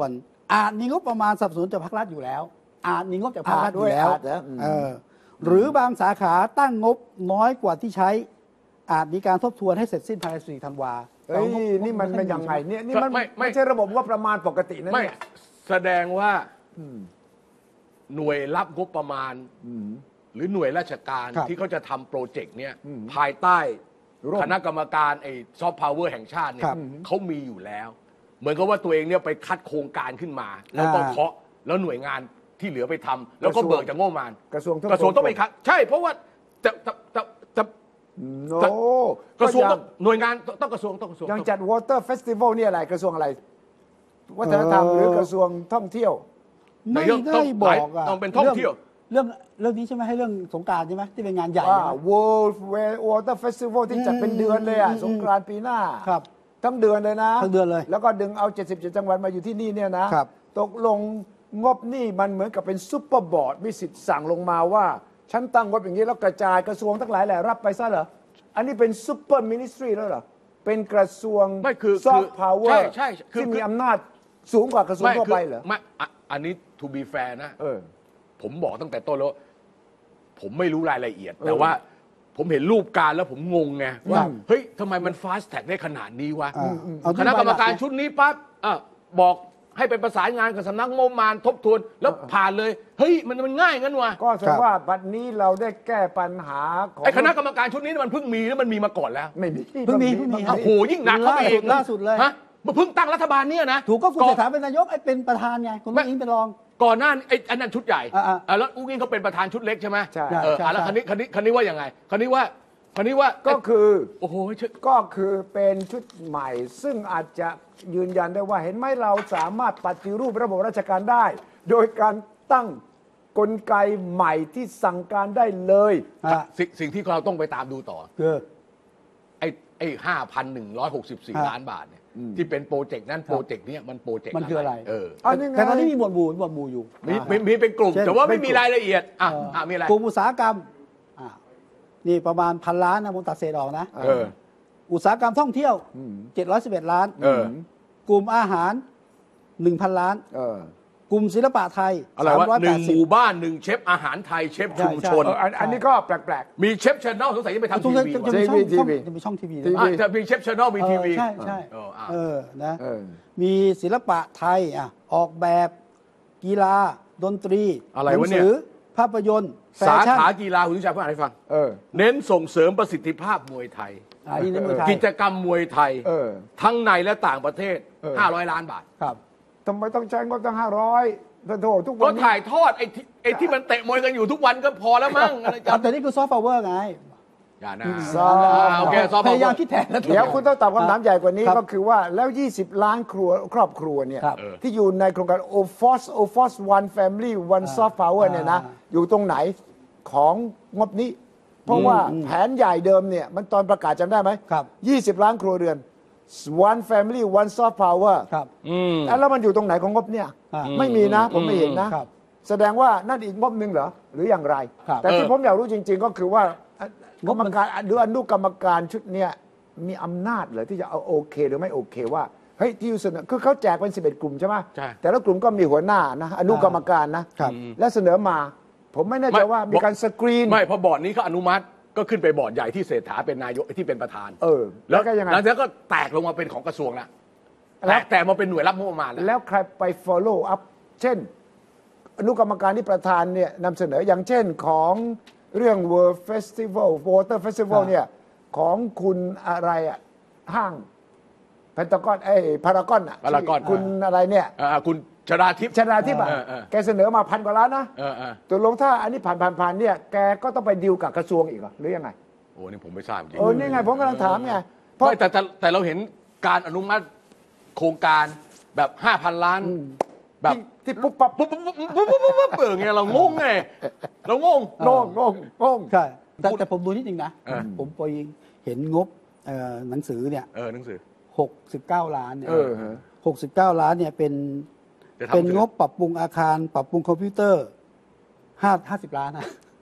อาจมีงบประมาณสนับสนุนจากภาครัฐอยู่แล้วอาจมีงบจากภาครัฐอยู่แล้วอาจนะอืมเออหรือบางสาขาตั้งงบน้อยกว่าที่ใช้อาจมีการทบทวนให้เสร็จสิ้นภายในสี่ธันวาเฮ้ยนี่มันเป็นยังไงเนี่ยนี่มันไม่ใช่ระบบงบประมาณปกตินะไม่เนี่ยแสดงว่าหน่วยรับงบประมาณ หรือหน่วยราชการครับที่เขาจะทำโปรเจกต์เนี่ยอืมภายใต้ร่วมคณะกรรมการไอ้ซอฟต์พาวเวอร์แห่งชาติเนี่คยรับเขามีอยู่แล้ว เหมือนกับว่าตัวเองเนี่ยไปคัดโครงการขึ้นมา แล้วก็อ่าเคาะแล้วหน่วยงานที่เหลือไปทำแล้วก็เบิกจากงบประมาณกระทรวงกระทรวงต้องไปคัดใช่เพราะว่าจะจะจะจะโนกระทรวงยัต้องหน่วยงานต้องกระทรวงต้องกระทรวงยังจัด Water Festival นี่อะไรกระทรวงอะไร วัฒนธรรมหรือกระทรวงท่องเที่ยวไม่ได้บอกอะต้องเป็นท่องเที่ยวเรื่องเรื่องนี้ใช่ไหมให้เรื่องสงกรานต์ใช่ไหมที่เป็นงานใหญ่ว่าใช่ไหม World Water Festival ที่จัดเป็นเดือนเลยอ่ะอืมสงกรานต์ปีหน้าครับทั้งเดือนเลยนะทั้งเดือนเลยแล้วก็ดึงเอาเจ็ดสิบเจ็ดจังหวัดมาอยู่ที่นี่เนี่ยนะครับ ตกลงงบนี่มันเหมือนกับเป็นซุปเปอร์บอร์ดมีสิทธิ์สั่งลงมาว่า ฉันตั้งงบอย่างนี้แล้วกระจายกระทรวงทั้งหลายแหละรับไปซะเหรอ อันนี้เป็นซุปเปอร์มินิสทรีแล้วเหรอ เป็นกระทรวงไม่คือซอฟคือต์พาวเวอใช่ร์ใช่คือที่มีอำนาจสูงกว่ากระทรวงไม่ทั่วคือไปเหรอไม่อ่ะอันนี้ to be fair นะเออผมบอกตั้งแต่ต้นแล้ว ผมไม่รู้รายละเอียดเออแต่ว่าผมเห็นรูปการแล้วผมงงไงว่าอืมเฮ้ยทำไมมัน fast tag ได้ขนาดนี้วะอ่าเอาที่คณะกรรมการใบหลักชุดนี้ปั๊บอ่ะบอกให้ไปประสานงานกับสำนักงบประมาณทบทวน แล้วผ่านเลย เฮ้ย มันมันง่ายงั้นวะก็แสดงว่าบัดนี้เราได้แก้ปัญหาของไอ้คณะกรรมการชุดนี้มันเพิ่งมีแล้วมันมีมาก่อนแล้วไม่มีเพิ่งมีเพิ่งมีโอ้โหยิ่งหนักเข้าไปอีกล่าสุดเลยฮะมันเพิ่งตั้งรัฐบาลเนี่ยนะถูกก็คุณก่เศอรษฐาเป็นนายกไอ้เป็นประธานไงคุณไม่อุ้งอิงเป็นรองก่อนหน้าไอ้อันนั้นชุดใหญ่อ่าๆอ่ะแล้วอุ้งอิงเขาเป็นประธานชุดเล็กใช่ไหมใช่เออใช่อ่ะแล้วใช่คันนี้คันนี้คันนี้ว่ายังไงคันนี้ว่าคันนี้ว่าก็คือโอ้โหเชื่อก็คือเป็นชุดใหม่ ซึ่งอาจจะยืนยันได้ว่าเห็นไหมเราสามารถปฏิรูประบบราชการได้ โดยการตั้งกลไกใหม่ที่สั่งการได้เลยอ่ะสิ่งสิ่งที่เราต้องไปตามดูต่อคือไอ้ไอ้ห้าพันหนึ่งร้อยหกสิบสี่ฮะล้านบาทเนี่ยที่เป็นโปรเจกต์นั้นโปรเจกต์เนี้ยมันโปรเจกต์มันคืออะไรเอออันนี้ไงแต่ตอนนี้มีหมวดหมู่มีหมวดหมู่อยู่มีอ่ามีมีเป็นกลุ่มเช่นแต่ว่าไม่เป็นมีกลุ่มรายละเอียดอ่ะเอ่ออ่ะมีอะไรกลุ่มอุตสาหกรรมอ่านี่ประมาณพันล้านนะผมตัดเศษออกนะเอออุตสาหกรรมท่องเที่ยวเจ็ดร้อยสิบเอ็ดล้านเออกลุ่มอาหารหนึ่งพันล้านเออกลุ่มศิลปะไทยอะไรวะสามร้อยหแปนึ่งดหสิบมู่บ้านหนึ่งเชฟอาหารไทยเชฟใช่ชุมชนเอออันอันนี้ก็แปลกมีเชฟชแนลสงสัยจะไปทำตรทีงนั้นวีจะว่ะมีช่องทีวีช่องจะมีช่องทีวีทีวีอ่ะจะมีเชฟชแนลมีทีวีใช่ใช่เอออ่ะเออนะๆเออมีศิลปะไทยอ่ะออกแบบกีฬาดนตรีอะไรหนัวะเนี่ยสือภาพยนตร์แฟสาชั่นขากีฬาคุณผู้ชายเพื่ออ่านให้ฟังเออเน้นส่งเสริมประสิทธิภาพมวยไทยอ่านี่ในเมืองไทยกิจกรรมมวยไทยเออทั้งในและต่างประเทศเออห้าร้อยล้านบาทครับทำไมต้องใช้งบตั้งห้าร้อยโถทุกก็วันนี้ถ่ายทอดไอ้ที่ไอ้ที่มันเตะมวยกันอยู่ทุกวันก็พอแล้วมั้งอะไรครับแต่นี่คือซอฟต์พาวเวอร์ไงอย่านะซอฟต์อ่าโอเคซอฟต์พพาวเวยายามร์คิดแทนแล้วเดี๋ยวคุณต้องตอบคำถามใหญ่กว่านี้ครับก็คือว่าแล้ว ยี่สิบ ล้านครัวครอบครัวเนี่ยครับที่อยู่ในโครงการ o f o s o f o s One Family One Soft Power เนี่ยนะอ่าอยู่ตรงไหนของงบนี้ เพราะว่าแผนใหญ่เดิมเนี่ย มันตอนประกาศจำได้ไหมครับยี่สิบ ล้านครัวเรือน One Family One Soft Power ครับอืมแล้วมันอยู่ตรงไหนของงบเนี่ยอ่าไม่มีนะ ผมไม่เห็นนะครับแสดงว่านั่นอีกงบหนึ่งเหรอ หรืออย่างไรครับแต่ที่เออผมอยากรู้จริง ๆ ก็คือว่างกรบรมัมนการหรืออนุกรรมการชุดเนี้ยมีอำนาจเหรอที่จะเอาโอเคหรือไม่โอเคว่าเฮ้ยที่เสนอคือเขาแจกเป็นสิบเอ็ดกลุ่มใช่ไหมใช่แต่ละกลุ่มก็มีหัวหน้านะอนุกรรมการนะครับ และเสนอมา ผมไม่แน่ใจว่ามีการสกรีนไม่พอบอร์ดนี้เขาอนุมัติก็ขึ้นไปบอร์ดใหญ่ที่เศรษฐาเป็นนายกที่เป็นประธานเออแล้วก็ยังไงหลังจากนั้นก็แตกลงมาเป็นของกระทรวงละแล้แตวกแต่มาเป็นหน่วยรับงบประมาณแล้วแล้วใครไป follow up เช่น อนุกรรมการที่ประธานเนี่ยนำเสนออย่างเช่นของเรื่อง World Festival Water Festival ครับเนี่ยของคุณอะไรอะห้างเพนตากอนไอ้พารากอนอะพารากอนคุณอะไรเนี่ยอ่าคุณชราทิพย์ชนาทิพย์อะเออเออแกเสนอมาพันกว่าล้านนะเออเออตกลงถ้าอันนี้ผ่านผ่านผ่านเนี่ยแกก็ต้องไปดีลกับกระทรวงอีกเหรอหรือยังไงโอ้นี่ผมไม่ทราบจริงเออนี่ไงผมกำลังถามไงเพราะไม่แต่แต่แต่เราเห็นการอนุมัติโครงการแบบห้าพันล้านแบบที่ที่ปุ๊บปั๊บปุ๊บปุ๊บปุ๊บปุ๊บปุ๊บปุ๊บเออไงเรางงไงเรางงงงงงงงใช่แต่แต่ผมดูนิดนึงนะเออผมไปเห็นงบเอ่อหนังสือเนี่ยเออหนังสือหกสิบเก้าล้านเนี่ยเออฮะหกสิบเก้าล้านเนี่ยเป็นจะทำเป็นหนังสืองบปรับปรุงอาคาร ปรับปรุงคอมพิวเตอร์ห้าห้าสิบล้านนะ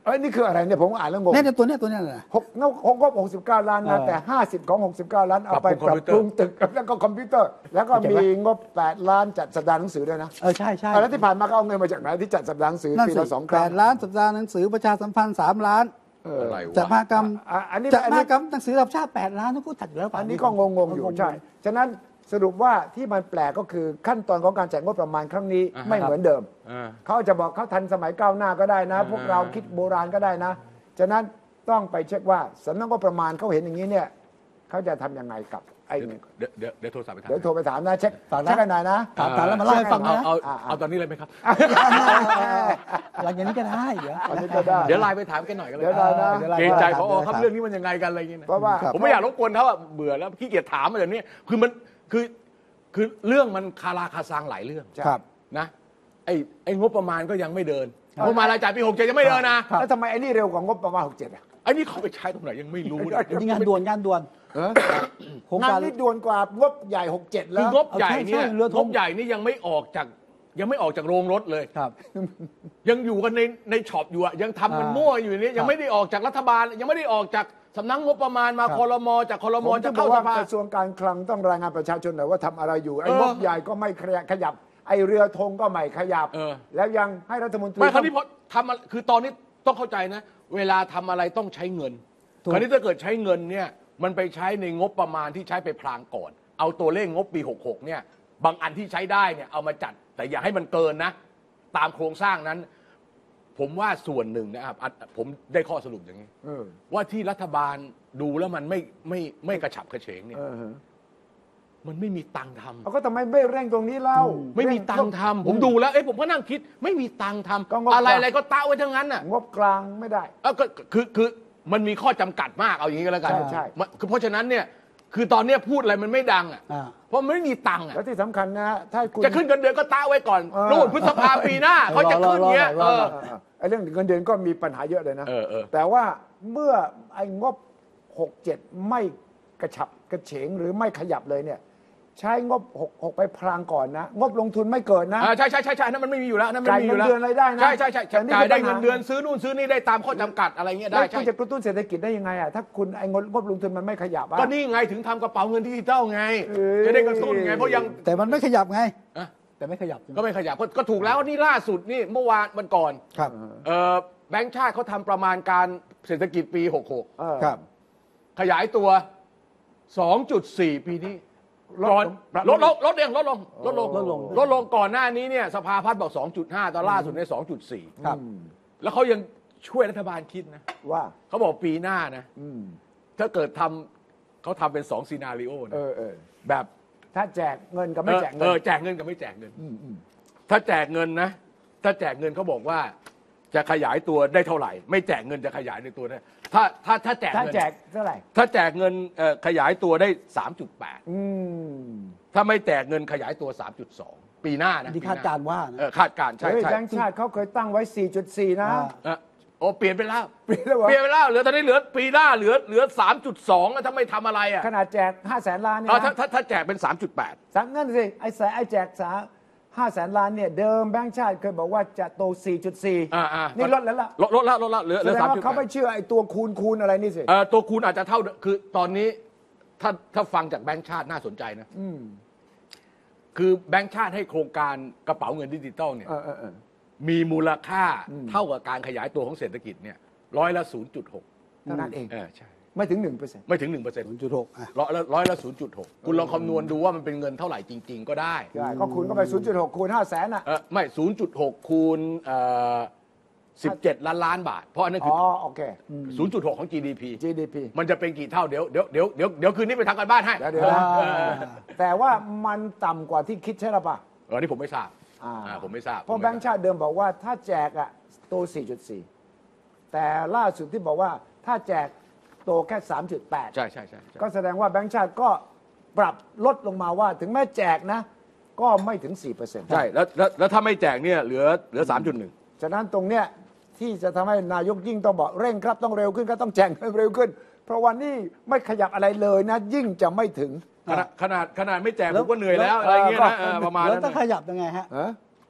เอ้ยนี่คืออะไรเนี่ยผมอ่านแล้วงงเนี่ยตัวเนี้ยตัวเนี้ยแหละหกงบหกงบหกสิบเก้าล้านนะเออแต่ห้าสิบของหกสิบเก้าล้านเอาไปปปรัรับบ ปรุงปรุงตึกแล้วก็คอมพิวเตอร์ แล้วก็เข้าใจมีไหมงบแปดล้านจัดสัปดาห์หนังสือด้วยนะเออใช่ใช่แล้วที่ผ่านมาเขาเอาเงินมาจากไหนที่จัดสัปดาห์หนังสือนั่นปีสิละสองคแปรั้งดล้านสัปดาห์หนังสือประชาสัมพันธ์สามล้านเอออะไรจัดวะมหกรรมอ่ะอันนี้จัดอันมนี้หกรรมหนังสือระดับชาติแปดล้านทุกคนจัดอยู่แล้วป่ะอันนี้ก็งงๆอยู่ใช่ฉะนั้นสรุปว่าที่มันแปลกก็คือขั้นตอนของการจัดงบประมาณครั้งนี้อ่าฮะไม่เหมือนเดิมอ่าเขาจะบอกเขาทันสมัยก้าวหน้าก็ได้นะ พวกเราคิดโบราณก็ได้นะ ฉะนั้นต้องไปเช็คว่าสำนักงบประมาณเขาเห็นอย่างนี้เนี่ยเขาจะทำยังไงกับไอ้เนี่ยเดี๋ยวเดี๋ยวเดี๋ยวโทรศัพท์ไปถามเดี๋ยวโทรไปถามนะเช็คฝากนะเช็คกันหน่อยนะถามถามแล้วมาเล่าให้ฟังเอานะเอาอ่าเอาตอนนี้เลยไหมครับหลังจากนี้ก็ได้เดี๋ยวอันนี้ก็ได้เดี๋ยวไลน์ไปถามแกันหน่อยก็เลยเดี๋ยวได้นะเดี๋ยวไลน์เกรงใจไปพถามอครับเดี๋ยวเรื่องนี้มันยังไงกันอะไรอย่างเงี้ยนะเพราะว่าผมไม่อยากรบกวนเขาอะเบื่อแล้วขี้เกียจถามอะไรแบบนี้คือมันคือคือเรื่องมันคาราคาซังหลายเรื่องครับนะไอ้ไอ้งบประมาณก็ยังไม่เดินงบประมาณรายจ่ายปีหกเจ็ดยังไม่เดินนะแล้วทำไมไอ้นี่เร็วกว่างบประมาณหกเจ็ดอ่ะไอ้นี่เขาไปใช้ตรงไหนยังไม่รู้นะนี่งานด่วนงานด่วนเออโครงงานการนี้ด่วนกว่างบใหญ่หกเจ็ดแล้คือวงบใหญ่เอาใช่เนี่ยใช่เรือธงงบใหญ่นี่ยังไม่ออกจากยังไม่ออกจากโรงรถเลยครับยังอยู่กันในในช็อปอยู่อะยังทำกันอ่ามั่วอยู่นี่ครัยับงไม่ได้ออกจากรัฐบาล ยังไม่ได้ออกจากสำนักงบประมาณมาครับคอรมอจากคอรผม มจะจะบอเข้าก สว่าภากระทรวงการคลังต้องรายงานประชาชนหน่อยว่าทำอะไรอยู่ไอ้เอองบใหญ่ก็ไม่ขยับ ไอ้เรือธงก็ไม่ขยับเออแล้วยังให้รัฐมนตรีไม่คราวนี้พอทำอะคือตอนนี้ต้องเข้าใจนะ เวลาทำอะไรต้องใช้เงินถูกคราวนี้ถ้าเกิดใช้เงินเนี่ยมันไปใช้ในงบประมาณที่ใช้ไปพลางก่อน เอาตัวเลขงบปีหกหกเนี่ยบางอันที่ใช้ได้เนี่ยเอามาจัดแต่อย่าให้มันเกินนะ ตามโครงสร้างนั้น ผมว่าส่วนหนึ่งนะครับอ่ะผมได้ข้อสรุปอย่างนี้เออว่าที่รัฐบาลดูแล้วมันไม่ไม่ไม่กระฉับกระเฉงเนี่ยเออฮะมันไม่มีตังค์ทำเอาก็ทำไมไม่เร่งตรงนี้เล่าไม่มีตังค์ทำผมดูแล้วเอ้ยผมก็นั่งคิด ไม่มีตังค์ทก็งบำอะไรอะไรก็ตะไว้ทั้งนั้นน่ะงบกลางไม่ได้เอ้าก็คือคือมันมีข้อจำกัดมากเอาอย่างนี้ก็แล้วกันใช่ใช่มันคือเพราะฉะนั้นเนี่ยคือตอนเนี้ยพูดอะไรมันไม่ดังอ่ะอ่าเพราะมันไม่มีตังค์อ่ะแล้วที่สำคัญนะถ้าคุณจะขึ้นเงินเดือนก็ตะไว้ก่อนเออนู่นพฤษภาปีหน้าเขาจะขึ้นเงี้ยรอเอรอรออเออเออไอ้เรื่องเงินเดือนก็มีปัญหาเยอะเลยนะเออเออแต่ว่าเมื่อไอ้งบหกเจ็ดไม่กระฉับกระเฉงหรือไม่ขยับเลยเนี่ย ใช้งบหกหกไปพลางก่อนนะ งบลงทุนไม่เกิดนะอ่าใช่ใช่ใช่ใช่นั่นมันไม่มีอยู่แล้วนั่นมันจ่ายไม่มีอยู่แล้วเงินเดือนอะไรได้นะใช่ใช่ใช่แต่นี่จ่ายได้คือปัญหาเงินเดือนซื้อนู่นซื้อนี่ได้ตามข้อจำกัดอะไรเงี้ยแล้ได้วคุใช่ณจะกระตุ้นเศรษฐกิจได้ยังไงอ่ะถ้าคุณไอ้งบงบลงทุนมันไม่ขยับอ่ะก็นี่ไงถึงทำกระเป๋าเงินดิจิตอลไงเอ้ยจะได้กระตุ้นไงเพราะยังแต่มันไม่ขยับไงอ่ะแต่ไม่ขยับก็ไม่ขยับก็ก็ถูกแล้วนี่ล่าสุดนี่เมื่อวานวันก่อนครับเอ่อแบงก์ชาติเขาทำประมาณการเศรษฐกิจปีหกหกเออครับขยายตัว สองจุดสี่ ปีนี้ลดก่อนปรับลดลดลดเองลดลงลดลงลดลงลดลงก่อนหน้านี้เนี่ยสภาพัฒน์บอก สองจุดห้า ตอนล่าสุดใน สองจุดสี่ครับอืมแล้วเขายังช่วยรัฐบาลคิดนะว่าเขาบอกปีหน้านะอืมถ้าเกิดทำเขาทำเป็นสองซีนารีโอเอนะอเออแบบถ้าแจกเงินกับไม่แจกเอเงิอน เออแจกเงินกับไม่แจกเงินมอืมถ้าแจกเงินนะ ถ้าแจกเงินเขาบอกว่า จะขยายตัวได้เท่าไหร่ ไม่แจกเงินจะขยายในตัวได้ถ้าถ้าถ้าแจกถ้าเงินแจกเท่าไหร่ถ้าแจกเงินเอ่อขยายตัวได้ สามจุดแปดอืมถ้าไม่แจกเงินขยายตัว สามจุดสอง ปีหน้านะที่คาดการณ์ว่านะเออคาดการณ์ใช่เฮ้ยใช่แบงค์ชาติเขาเคยตั้งไว้ สี่จุดสี่ นะอ่าเออโอ้เปลี่ยนไปแล้วเปลี่ยนแล้วเหรอเปลี่ยนไปแล้วเหลือตอนนี้เหลือปีหน้าเหลือเหลือ สามจุดสอง ถ้าไม่ทำอะไรอ่ะขนาดแจกห้าแสนล้านเนี่ยเออถ้านะถ้าถ้าแจกเป็น สามจุดแปดสังนั่นสิไอ้แสไอ้แจกสาห้าแสนล้านเนี่ยเดิมแบงค์ชาติเคยบอกว่าจะโต สี่จุดสี่อ่าอ่านี่ลดแล้วล่ะลดลดแล้วลดแล้วเหลือเหแสลือดงสามว่าจุดเขาแปไม่ดเชื่อไอ้ตัวคูณคูณอะไรนี่สิเออตัวคูณอาจจะเท่าเดิมคือตอนนี้ถ้าถ้าฟังจากแบงก์ชาติน่าสนใจนะอืมคือแบงก์ชาติให้โครงการกระเป๋าเงินดิจิตอลเนี่ยเออเออเออมีมูลค่าอืมเท่ากับการขยายตัวของเศรษฐกิจเนี่ยร้อยละ ศูนย์จุดหกเท่านั้นเองเออใช่ไม่ถึงหนึ่งเปอร์เซ็นต์ไม่ถึง หนึ่งเปอร์เซ็นต์ศูนย์จุดหกอ่ะร้อยละร้อยละศูนย์จุดหกคุณลองคำนวณดูว่ามันเป็นเงินเท่าไหร่จริง ๆ ก็ได้ใช่ก็คูณเข้าไป ศูนย์จุดหก คูณห้าแสนอ่ะเออไม่ ศูนย์จุดหก คูณเอ่อสิบเจ็ดล้านล้านบาท เพราะอันนั้นอ๋คือ อโอเคศูนย์จุดหก ของ จี ดี พีจี ดี พีมันจะเป็นกี่เท่าเดี๋ยวเดี๋ยวเดี๋ยวเดี๋ยวเดี๋ยวคืนนี้ไปทำกันบ้านให้แล้วเดี๋ยวนะเออแต่ว่ามันต่ำกว่าที่คิดใช่หรือเปล่าเออนี่ผมไม่ทราบอ่าอ่าผมไม่ทราบเพราะแบงค์ชาติเดิมบอกว่าถ้าแจกอ่ะโต สี่จุดสี่ แต่ล่าสุดที่บอกว่าถ้าแจกโตแค่ สามจุดแปดใช่ใช่ใช่ใช่ก็แสดงว่าแบงค์ชาติก็ปรับลดลงมาว่าถึงแม้แจกนะ ก็ไม่ถึง สี่เปอร์เซ็นต์ใช่แล้วแล้วแล้วถ้าไม่แจกเนี่ยเหลือเหลือ สามจุดหนึ่งฉะนั้นตรงเนี้ยที่จะทำให้นายกยิ่งต้องบอกเร่งครับต้องเร็วขึ้นก็ต้องแจกเร็วขึ้น เพราะวันนี้ไม่ขยับอะไรเลยนะ ยิ่งจะไม่ถึงขนาดขนาดขนาดไม่แจกแล้ผวมก็เหนื่อยแล้วอะไรเงี้ยนะเออประมาณแล้วนั้นต้องขนะยับยังไงฮะฮะ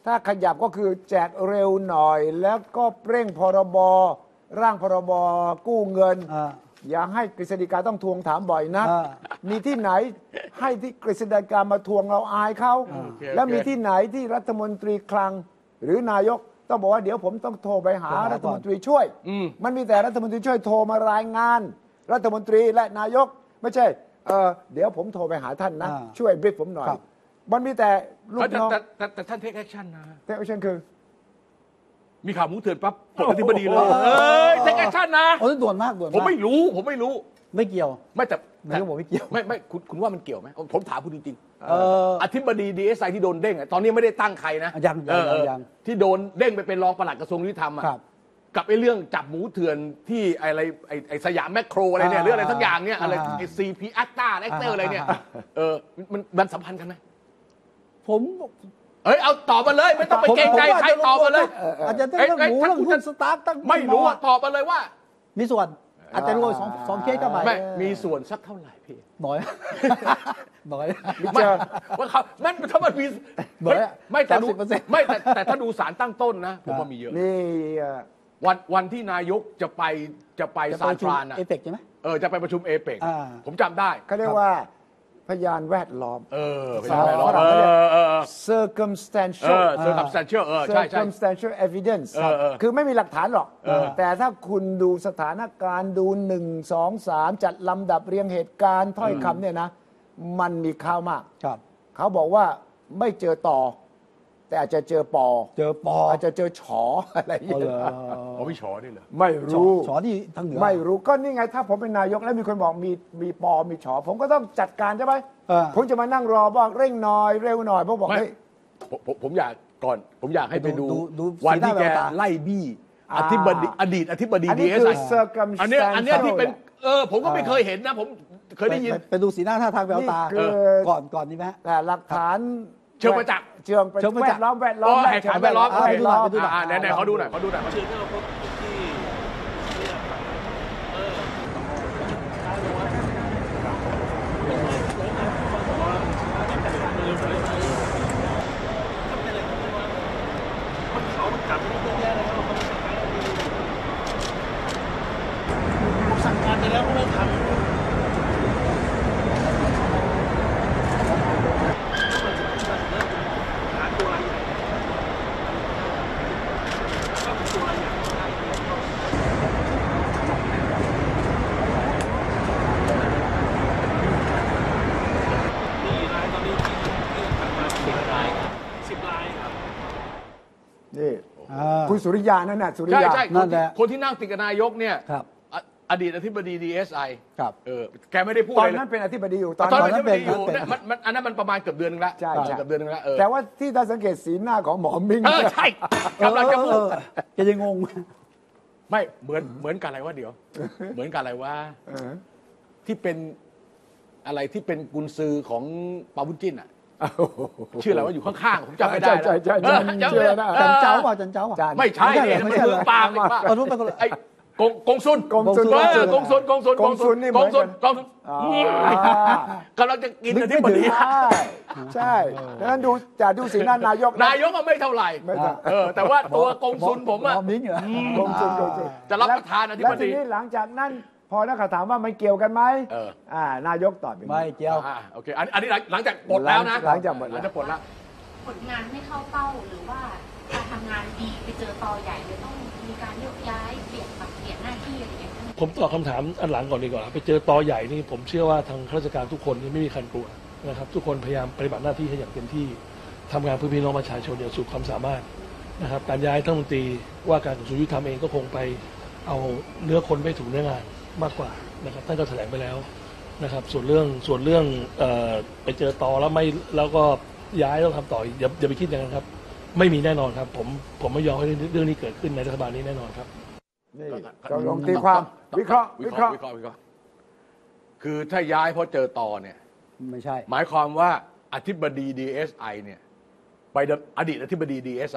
ถ้าขยับก็คือแจกเร็วหน่อย แล้วก็เร่งพรบร่างพรบกู้เงินอ่าอย่าให้กฤษฎีกาต้องทวงถามบ่อยนะอ่ามีที่ไหนให้ที่กฤษฎีกามาทวงเราอายเขาโอเคแล้วมีที่ไหนที่รัฐมนตรีคลัง หรือนายกต้องบอกว่าเดี๋ยวผมต้องโทรไปหาโทรหาก่อนรัฐมนตรีช่วยอืมมันมีแต่รัฐมนตรีช่วยโทรมารายงาน รัฐมนตรีและนายกไม่ใช่เออเดี๋ยวผมโทรไปหาท่านนะอ่าช่วยบรีฟผมหน่อยครับมันมีแต่ลูกแต่น้องแต่แต่แต่ท่านเทคแอคชั่นนะแต่เช่นคือมีข่าวหมูเถื่อนปั๊บปลดอธิบดีเลยเอ้ยเทคแอคชั่นนะโอ้ยด่วนมากด่วนผมมากไม่รู้ผมไม่รู้ไม่เกี่ยวไม่แต่นายกบอกไม่เกี่ยวไม่ไม่คุณคุณว่ามันเกี่ยวไหมผมถามคุณจริงๆเอออธิบดีดีเอสไอที่โดนเด้งอะตอนนี้ไม่ได้ตั้งใครนะยังยังเออเออยังที่โดนเด้งไปเป็นรองปลัดกระทรวงยุติธรรมอะครับกับไอ้เรื่องจับหมูเถื่อนที่อะไรไอ้ไอ้สยามแมคโครอะไรเนี่ยอ่าเรื่องอะไรทั้งอย่างเนี่ยอะไรอ่าไอ้ซีพีอัตตาแอคเตอร์อะไรเนี่ยอ่าเออมันมันสัมพันธ์กันไหมผมเอ้ยเอาตอบมาเลยไม่ต้องไปเกรงใจใครตอบมาเลยอาจจะเรื่องเอ้ยเอ้ยหมูถ้าเรื่องคุณหุ้จะนสตาร์ทตั้งไม่รู้อะตอบมาเลยว่ามีส่วน อาจจะรวยสองสองเคสก็ไปไม่มีส่วนสักเท่าไหร่พี่น้อย น้อยไม่ว่าเขานั่นถ้ามันมีน้อยอะไม่แต่ดูสามสิบเปอร์เซ็นต์ไม่แต่แต่ถ้าดูสารตั้งต้นนะผมว่ามีเยอะนี่เอ่อวันวันที่นายกจะไปจะไปจะซาไปนฟรานอะเอเปกใช่ไหมเออจะไปประชุมเอเปกอ่าผมจำได้เขาเรียกว่าพยานแวดล้อมเออไปสารไปรอฝรั่เองเขาเรียกอเออเออ circumstantial เออ circumstantial เออใช่ใช่ circumstantial evidence เออเออคือไม่มีหลักฐานหรอกเออแต่ถ้าคุณดูสถานการณ์ดูหนึ่งสองสามจัดลำดับเรียงเหตุการณ์ถ้อยคำเนี่ยนะ มันมีข้าวมากครับเขาบอกว่าไม่เจอต่อ แต่อาจจะเจอปอเจอปออาจจะเจอฉออะไรอย่างเอาเงี้เลย ยเขาไม่ฉอนี่เหรอไม่ชอรู้ชอที่ทางเหนือไม่รู้ก็นี่ไงถ้าผมเป็นนายกแล้วมีคนบอกมีมีปอมีฉอ ผมก็ต้องจัดการใช่ไหมเออผมจะมานั่งรอบอกเร่งหน่อยเร็วหน่อยผมบอกไม่เฮ้ยผมผมผมอยากก่อน ผมอยากให้ไปดูดูดูวันที่สีหแกน้าแววตาไล่บี้อ่าอธิบดีอดีตอธิบดีอันดีนี้เอสคืไออ circumstantial อันเนี้ยอันเนี้ยที่เป็นเออผมก็ไม่เคยเห็นนะผมเคยได้ยินปไปดูสีหน้าท่าทางแววตานี่คือก่อนก่อนนี้ไหมฮะแต่หลักฐานเชิงประจักษ์เชิงเชิงประแวจักษ์ดล้อมแวดล้ออ๋มอแหกขายแวดล้อมอ่าไปดูหน่อยไปดูหน่อยอ่าไหนๆเขาดูหน่อยเขาดูหน่อยเชิญเข้าพบที่เนี่ยเออ สั่งการไปแล้วก็ไม่ทำหาตัวอะไรใหญ่ก็เป็นตัวอะไรใหญ่นี่รายตอนนี้ที่ที่ทำมาสิบรายสิบรายครับนี่อ่าคุณสุริยานั่นน่ะสุริใช่ยาใช่นั่คนนแหที่ละคนที่นั่งติดกับนายกเนี่ยครับออดีตอธิบดีดีเอสไอครับเออแกไม่ได้พูดตออะนไรนั้นเป็นอธิบดีอยู่ตอนตอนนั้นนั้นอธิบดีอยู่เป็นเนี่ยมันมันอันนั้นมันประมาณเกือบเดือนนึงแล้วใช่ใช่เกือบเดือนนึงแล้วเออแต่ว่าที่ถ้าสังเกตสีหน้าของหมอมิงเออใช่กำลังจะพูเอดอเออแกยังงงไม่เหมือนเหมือนกันอะไรวะเดี๋ยว เหมือนกันอะไรวะเออที่เป็นอะไรที่เป็นกุญซือของปาบุญจิ้นอ่ะชื่ออะไรว่าอยู่ข้างๆผมจำไม่ได้ใช่ใช่ใช่ใช่เออจำไม่เชื่อได้นะจันเจ้าเปล่าจันเจ้าเปล่าจันไม่ใช่ไม่ใช่เนี่ยไม่มันใช่คือปาล์มอีกปาล์มเอาทุกไปคนละไอ้กงกงซุนกงซุนเออกงซุนกงซุนกงซุนนี่เหกมือนงซุนกันกงซุนอ่ากำลังจะกินนึอก ธิไม่บถึงดีใช่ใช่ดังนั้นดูจะดูสีหน้านายกนายกก็ไม่เท่าไหร่ไม่เท่าเออแต่ว่าตัวกงซุนผมอะหมอมิ้งเหรอกงซุนกงซุนจะรับประทานอธิบดีแล้วทีนี้หลังจากนั้นพอนักข่าวถามว่ามันเกี่ยวกันไหมเอออ่านายกตอบอย่างนี้ไม่เกี่ยวอ่าโอเคอันอันนี้หลังหลังจากปลดแล้วนะหลังจากหมดแล้วหลังจากปลดแล้วผลงานไม่เข้าเป้าหรือว่าการทำงานดีไปเจอตอใหญ่เลยต้องมีการโยกย้ายเปลี่ยนปรับเปลี่ยนหน้าที่อะไรอย่างเงี้ยผมตอบคำถามอันหลังก่อนดีกว่า ไปเจอตอใหญ่นี่ผมเชื่อว่าทางข้าราชการทุกคนนี่ไม่มีใครกลัวนะครับ ทุกคนพยายามปฏิบัติหน้าที่ให้อย่างเต็มที่ทำงานเพื่อพี่น้องประชาชนอย่างสุดความสามารถนะครับ การย้ายท่านรัฐมนตรีว่าการกระทรวงยุติธรรมเองก็คงไปเอาเนื้อคนไม่ถูกเนื้องานมากกว่านะครับท่านก็แถลงไปแล้วนะครับ ส่วนเรื่องส่วนเรื่องเอ่อไปเจอตอแล้วไม่แล้วก็ย้ายต้องทำต่ออย่าอย่าไปคิดอย่างนั้นครับ ไม่มีแน่นอนครับ ผมผมไม่ยอมให้เรื่องนี้เกิดขึ้นในรัฐบาลนี้แน่นอนครับนี่เราลองตีความวิเคราะห์วิวิเคเคราะราะห์ห์วิเคราะห์วิเคราะห์คือถ้าย้ายเพราะเจอตอเนี่ยไม่ใช่หมายความว่าอธิบดี ดี เอส ไอ เนี่ยไปดำอดีตอธิบดี ดี เอส ไอครับ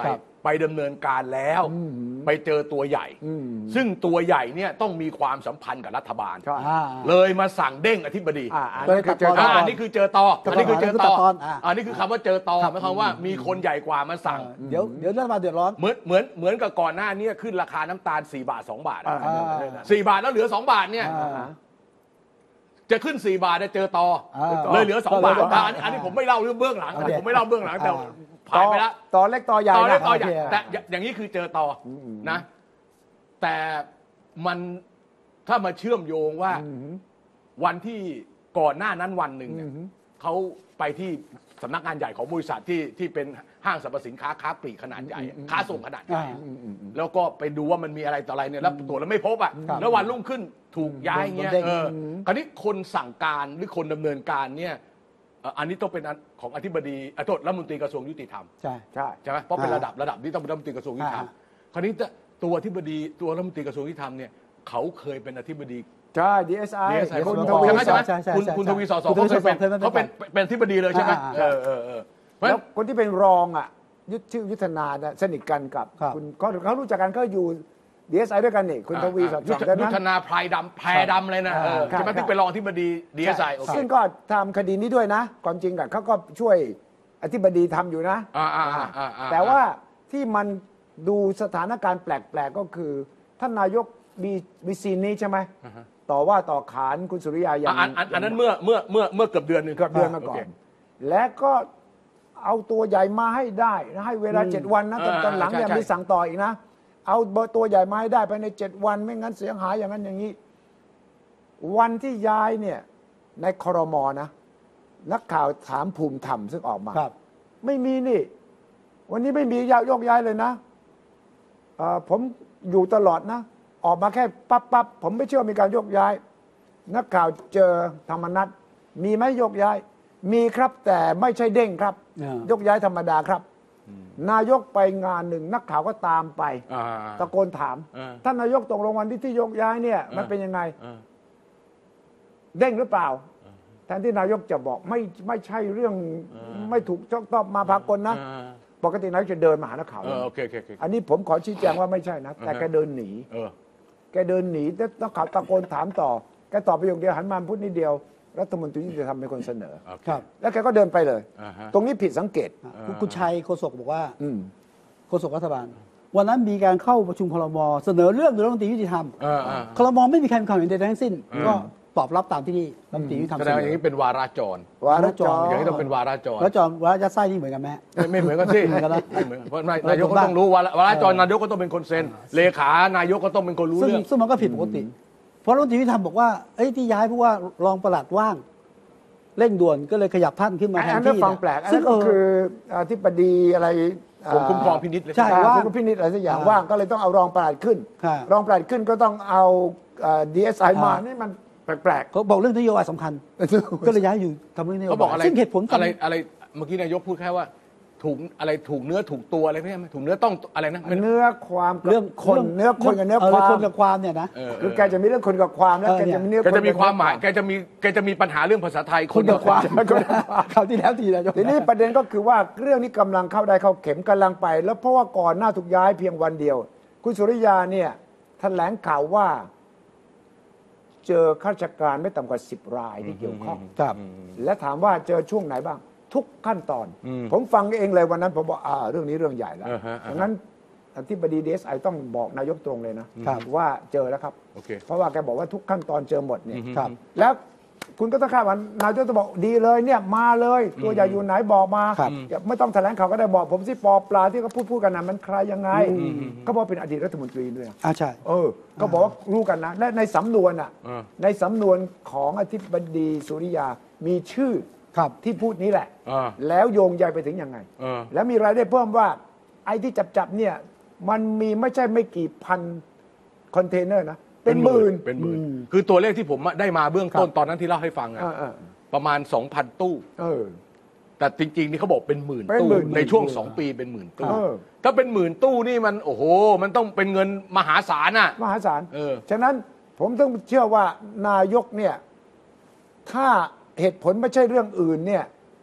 ไปดำเนินการแล้วไปเจอตัวใหญ่ ซึ่งตัวใหญ่เนี่ยต้องมีความสัมพันธ์กับรัฐบาล เลยมาสั่งเด้งอธิบดีอันนี้คือเจอตออันนี้คือเจอตออันนี้คือเจอตออ่าอันนี้คือคำว่าเจอตอหมายความว่ามีคนใหญ่กว่ามาสั่งเดี๋ยวเดี๋ยวรัฐบาลเดือดร้อนเหมือนเหมือนเหมือนกับก่อนหน้านี้ขึ้นราคาน้ำตาลสี่บาทสองบาทอะอ่าสี่บาทแล้วเหลือสองบาทเนี่ยอ่าจะขึ้นสี่บาทเนี่ยเจอตออ่าเลยเหลือสองบาทก็เหลือสองบาทอันนี้อันนี้ผมไม่เล่าเรื่องเบื้องหลังโอเคผมไม่เล่าเบื้องหลังแต่อ่าผ่านไปแล้วต่อเล็กต่อใหญ่ตอเล็กนะตอใหญ่โอเคแต่อย่างนี้คือเจอตอนะ แต่มันถ้ามาเชื่อมโยงว่าวันที่ก่อนหน้านั้นวันหนึ่งเนี่ยเขาไปที่สำนักงานใหญ่ของบริษัทที่ที่เป็นห้างสรรพสินค้าค้าปลีกขนาดใหญ่ค้าส่งขนาดใหญ่อ่าแล้วก็ไปดูว่ามันมีอะไรต่ออะไรเนี่ยแล้วตรวจแล้วไม่พบอ่ะครับแล้ววันรุ่งขึ้นถูกย้ายเงี้ยโดนเด้งเออคราวนี้คนสั่งการหรือคนดำเนินการเนี่ยเอ่ออันนี้ต้องเป็นอันของอธิบดีอ่ะโทษรัฐมนตรีกระทรวงยุติธรรมใช่ใช่ใช่ไหมเพราะเป็นอ่าระดับระดับนี้ต้องเป็นรัฐมนตรีกระทรวงยุติธรรมอ่าคราวนี้ตัวอธิบดีตัวรัฐมนตรีกระทรวงยุติธรรมเนี่ยเขาเคยเป็นอธิบดีใช่ ดี เอส ไอดี เอส ไอคุณใช่ทวีไหมใช่ไหมใช่ใช่คุณใช่คุณทวีสอสอคุณทวีเขาเคยเป็นสอสอเขาเป็นเป็นอธิบดีเลยใช่ไหมอ่าเออเออเออเพราะฉะแล้นั้วน คนที่เป็นรองอ่ะยุทธชื่อยุทธนาเนี่ยสนิทกันกับครับคุณเขาเขารู้จักกันก็อยู่ ดี เอส ไอ ด้วยกันนี่คุณทวีสอดยุส่ทองธดังยุนั้ทธนนาพรายดำแพรดำเลยนะเออครับใช่ไหมครับที่เป็นรองอธิบดีดีเอสไอโอเคซึ่งก็ทำคดีนี้ด้วยนะความจริงอะเขาก็ช่วยอธิบดีทำอยู่นะอ่าอ่าอ่าอ่าอ่าแต่ว่าที่มันดูสถานการณ์แปลกๆก็คือ ท่านนายกมีมีซีนนี้ใช่ไหมต่อว่าต่อขานคุณสุริยาอย่างอันอันอันนั้นเมื่อเมื่อเมื่อเมื่อเกือบเดือนหนึ่งเกือบเดือนมาก่อโคนและก็เอาตัวใหญ่มาให้ได้นะให้เวลาเจ็ดวันนะตอนตอนหลังเนี่ยมีสั่งต่ออีกนะ เอาเบอร์ตัวใหญ่มาให้ได้ภายในเจ็ดวันไม่งั้นเสียหายอย่างนั้นอย่างนี้ วันที่ย้ายเนี่ยในครมนะนักข่าวถามภูมิธรรมซึ่งออกมาครับไม่มีนี่ วันนี้ไม่มียโยกย้ายเลยนะเอ่อผมอยู่ตลอดนะ ออกมาแค่ปั๊บปั๊บผมไม่เชื่อมีการโยกย้าย นักข่าวเจอธรรมนัสมีไหมโยกย้าย มีครับแต่ไม่ใช่เด้งครับอ่ายกย้ายธรรมดาครับ นายกไปงานหนึ่งนักข่าวก็ตามไปอ่าตะโกนถามอ่าท่านนายกตกลงวันที่ที่ยกย้ายเนี่ย มันเป็นยังไงอ่าเด้งหรือเปล่าแทนที่นายกจะบอกไม่ไม่ใช่เรื่องไม่ถูกต้องมาพากลนะอ่าปกตินายกจะเดินมาหานักข่าวเออโอเคโอเคโอเคอันนี้ผมขอชี้แจงว่าไม่ใช่นะ แต่แกเดินหนีเออแกเดินหนีแล้วนักข่าวตะโกนถามต่อ แกตอบประโยคเดียวหันมาพูดนิดเดียว รัฐมนตรียุติธรรมเป็นคนเสนอโอเคครับแล้วแกก็เดินไปเลยอ่าฮะตรงนี้ผิดสังเกตคุณคุณชัยโฆษกบอกว่าอืมโฆษกรัฐบาล วันนั้นมีการเข้าประชุมครมเสนอเรื่องโดยรัฐมนตรียุติธรรมเอออ่าครมไม่มีใครมีความเห็นใดๆทั้งสิ้น ก็ตอบรับตามที่นี่รัฐมนตรียุติธรรมแสเสดงนว่าอย่างอนี้เป็นวาราจรวาระจรอย่างนี้ต้องเป็นวาราจรแล้วจอมวาระยัดไส้นี่เหมือนกันไหมไม่ไม่เหมือนกันสิเหมือนกันนะไม่เหมือนเพราะนายกก็ต้องรู้วาระวาราจรนายกก็ต้องเป็นคนเซ็นเลขานายกก็ต้องเป็นคนรู้ซึ่งเรื่องซึ่งมันก็ผิดปกติ เพราะรัฐมนตรียุติธรรมบอกว่าเอ้ยที่ย้ายเพราะว่ารองปลัดว่างเร่งด่วนก็เลยขยับท่านขึ้นมาแทอันนนั้นที่ฟังแปลกอันซึ่นั้งนเอก็อคืออธิบดีอะไรกรมคุ้มครองพินิจเลยใช่อ่าว่างคุณพินิจอะไรสักอย่างอ่าว่างก็เลยต้องเอารองปลัดขึ้นครับรองปลัดขึ้นก็ต้องเอาดีเอสไอมาอ่านี่นี่มันแปลกเขาบอกเรื่องนโยบายสำคัญๆก็เลยย้ายอยู่ทำเรื่องนโยเขาบายบอกอะไรซึ่งเหตุผลอะไรอะไรเมื่อกี้นายกพูดแค่ว่าถูกอะไรถูกเนื้อถูกตัวอะไรไม่ใช่ไหมถูกเนื้อต้องอะไรนะไม่รู้เนื้อความกับเรื่องคนเนื้อคนกับเนื้อความคนกับความเนี่ยนะเออคือแกจะมีเรื่องคนกับความแล้วเออแกเนี่ยจะมีเนื้อแกจะมีความหมายนแกจะมีแกจะมีปัญหาเรื่องภาษาไทยคนกับความคนกับความคราวที่แล้วทีนายกทีนี้ประเด็นก็คือว่าเรื่องนี้กำลังเข้าได้เข้าเข็มกำลังไป แล้วเพราะว่าก่อนหน้าถูกย้ายเพียงวันเดียว คุณสุริยาเนี่ยแถลงข่าวว่า เจอข้าราชการไม่ต่ำกว่าสิบรายที่เกี่ยวข้องครับและถามว่าเจอช่วงไหนบ้าง ทุกขั้นตอน ผมฟังเองเลยวันนั้นผมบอกอ่าเรื่องนี้เรื่องใหญ่แล้วอ่าฮะอ่าฮะดังนั้นอธิบดีดีเอสไอต้องบอกนายกตรงเลยนะครับ ว่าเจอแล้วครับโอเคเพราะว่าแกบอกว่าทุกขั้นตอนเจอหมดเนี่ยครับแล้วคุณก็ต้องคาดว่านายกจะบอกดีเลยเนี่ยมาเลย ตัวใหญ่อยู่ไหนบอกมาครับอย่าไม่ต้องแถลงข่าวก็ได้บอกผมสิปอปลาที่เขาพูดพูดกันนะมันใครยังไงก็บอกเป็นอดีตรัฐมนตรีด้วยอ่าใช่เออ ก็บอกว่ารู้กันนะ และในสำนวนอ่ะอ่าในสำนวนของอธิบดีสุริยา มีชื่อครับที่พูดนี้แหละอ่าแล้วโยงใยไปถึงยังไงอ่าแล้วมีรายได้เพิ่มว่า ไอ้ที่จับจับๆเนี่ย มันมีไม่ใช่ไม่กี่พันคอนเทนเนอร์นะ เป็นหมื่นเป็นหมื่นคือตัวเลขที่ผมได้มาเบื้องต้นตอนนั้นที่เล่าให้ฟังอะเออเออประมาณ สองพัน ตู้เออแต่จริงๆนี่เขาบอกเป็นหมื่นเป็นตู้หมื่นในช่วงสองปีเป็นหมื่นตู้เออถ้าเป็นหมื่นตู้นี่มันโอ้โห มันต้องเป็นเงินมหาศาลน่ะมหาศาลเออฉะนั้นผมต้องเชื่อว่านายกเนี่ย ถ้าเหตุผลไม่ใช่เรื่องอื่นเนี่ย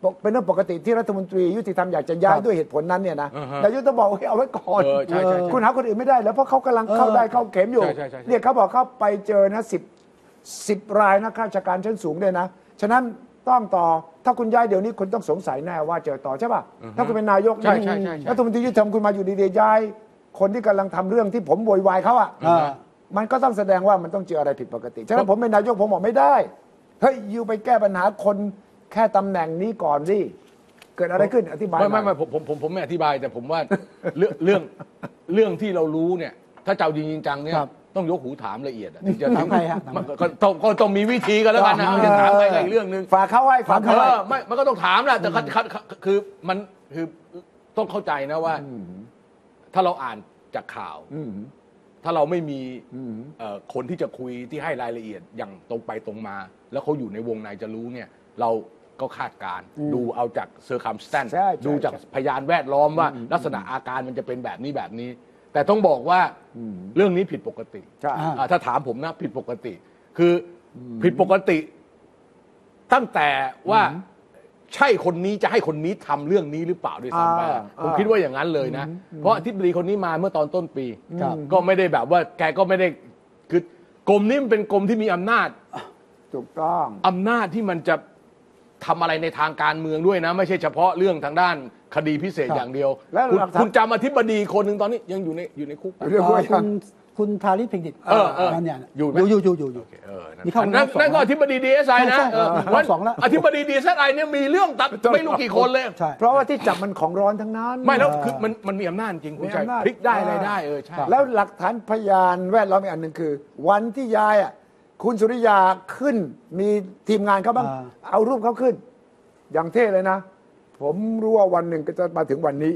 เป็นเรื่องปกติที่รัฐมนตรียุติธรรมอยากจะย้ายด้วยเหตุผลนั้นเนี่ยนะอ่าฮะนายกต้องบอกให้เอาไว้ก่อนเออใช่ใช่ใช่คุณหาคนอื่นไม่ได้แล้วเพราะเขากำลังเข้าได้เข้าเข็มอยู่ใช่ใช่ใช่เนี่ยเขาบอกเขาไปเจอนะสิบสิบรายนะข้าราชการชั้นสูงด้วยนะฉะนั้นต้องต่อถ้าคุณย้ายเดี๋ยวนี้คุณต้องสงสัยแน่ว่าเจอต่อใช่ป่ะถ้าคุณเป็นนายกใช่ใช่ใช่ใช่รัฐมนตรียุติธรรมคุณมาอยู่ดีๆย้ายคนที่กำลังทำเรื่องที่ผมโวยวายเขาอ่ะอ่ามันก็ต้องแสดงว่ามันต้องเจออะไรผิดปกติ ฉะนั้นผมเป็นนายกผมบอกไม่ได้ เฮ้ยยูไปแก้ปัญหาคนแค่ตำแหน่งนี้ก่อนสิ เกิดอะไรขึ้นอธิบายไม่ไม่หน่ไม่อยผมผมผมผมไม่อธิบายแต่ผมว่า เรื่องเรื่องเรื่องที่เรารู้เนี่ย ถ้าเจ้าจริงจริงจังเนี่ยครับต้องยกหูถามละเอียดอะถึงจะถามใครฮะถามใครมันก็ก็ต้องก็ต้องมีวิธีกันแล้วกันนะไม่ใช่ถามใครอีกเรื่องหนึงฝากเขาไว้ฝากเอเขาไว้อไม่มันก็ต้องถามแหละแต่คัดคัดคัดคือมันคือต้องเข้าใจนะว่า ถ้าเราอ่านจากข่าวอืมถ้าเราไม่มีอืมเอ่อคนที่จะคุยที่ให้รายละเอียดอย่างตรงไปตรงมา แล้วเขาอยู่ในวงในจะรู้เนี่ย เราก็คาดการณ์ดูเอาจากเซอร์คัมสแตนใช่ใช่ดูจากพยานแวดล้อมว่า ลักษณะอาการมันจะเป็นแบบนี้แบบนี้ แต่ต้องบอกว่าเรื่องนี้ผิดปกติใช่อ่าอ่าถ้าถามผมนะผิดปกติ คืออผิดปกติ ตั้งแต่ว่าใช่คนนี้จะให้คนนี้ทำเรื่องนี้หรือเปล่าด้วยซ้ำไปอ่าผมคิดว่าอย่างนั้นเลยนะ เพราะอธิบดีคนนี้มาเมื่อตอนต้นปีครับก็ไม่ได้แบบว่าแกก็ไม่ได้คือกรมนี้มันเป็นกรมที่มีอำนาจถูกต้องอำนาจที่มันจะทำอะไรในทางการเมืองด้วยนะ ไม่ใช่เฉพาะเรื่องทางด้านคดีพิเศษครับอย่างเดียวแล้วคุณหลักฐานคุณจำอธิบดีคนหนึ่งตอนนี้ยังอยู่ในอยู่ในคุกเรื่องเอ่อว่าคุณคุณทาริศเพ็งดิตเออเออนั่นเนี่ยอยู่ไหมอยู่อยู่อยู่อยู่อยู่เออนั่นนี่เข้านั่นรอบสองนั่นก็อธิบดีดีเอสไอนะใช่ใช่เออรอบวันสองแล้วอธิบดีดีเอสไอเนี่ยมีเรื่องตัดไม่รู้กี่คนเลยใช่เพราะว่าที่จับมันของร้อนทั้งนั้นไม่แล้วคือมันมันมีอำนาจจริงคุณมีชัยอำนาจพลิกได้อะไรได้เออใช่แล้วหลักฐานพยานแวดล้อมอีกอันหนึ่งคือ วันที่ย้ายอ่ะคุณสุริยาขึ้นมีทีมงานเขาบ้างอ่าเอารูปเขาขึ้น อย่างเท่เลยนะ ผมรู้ว่าวันหนึ่งก็จะมาถึงวันนี้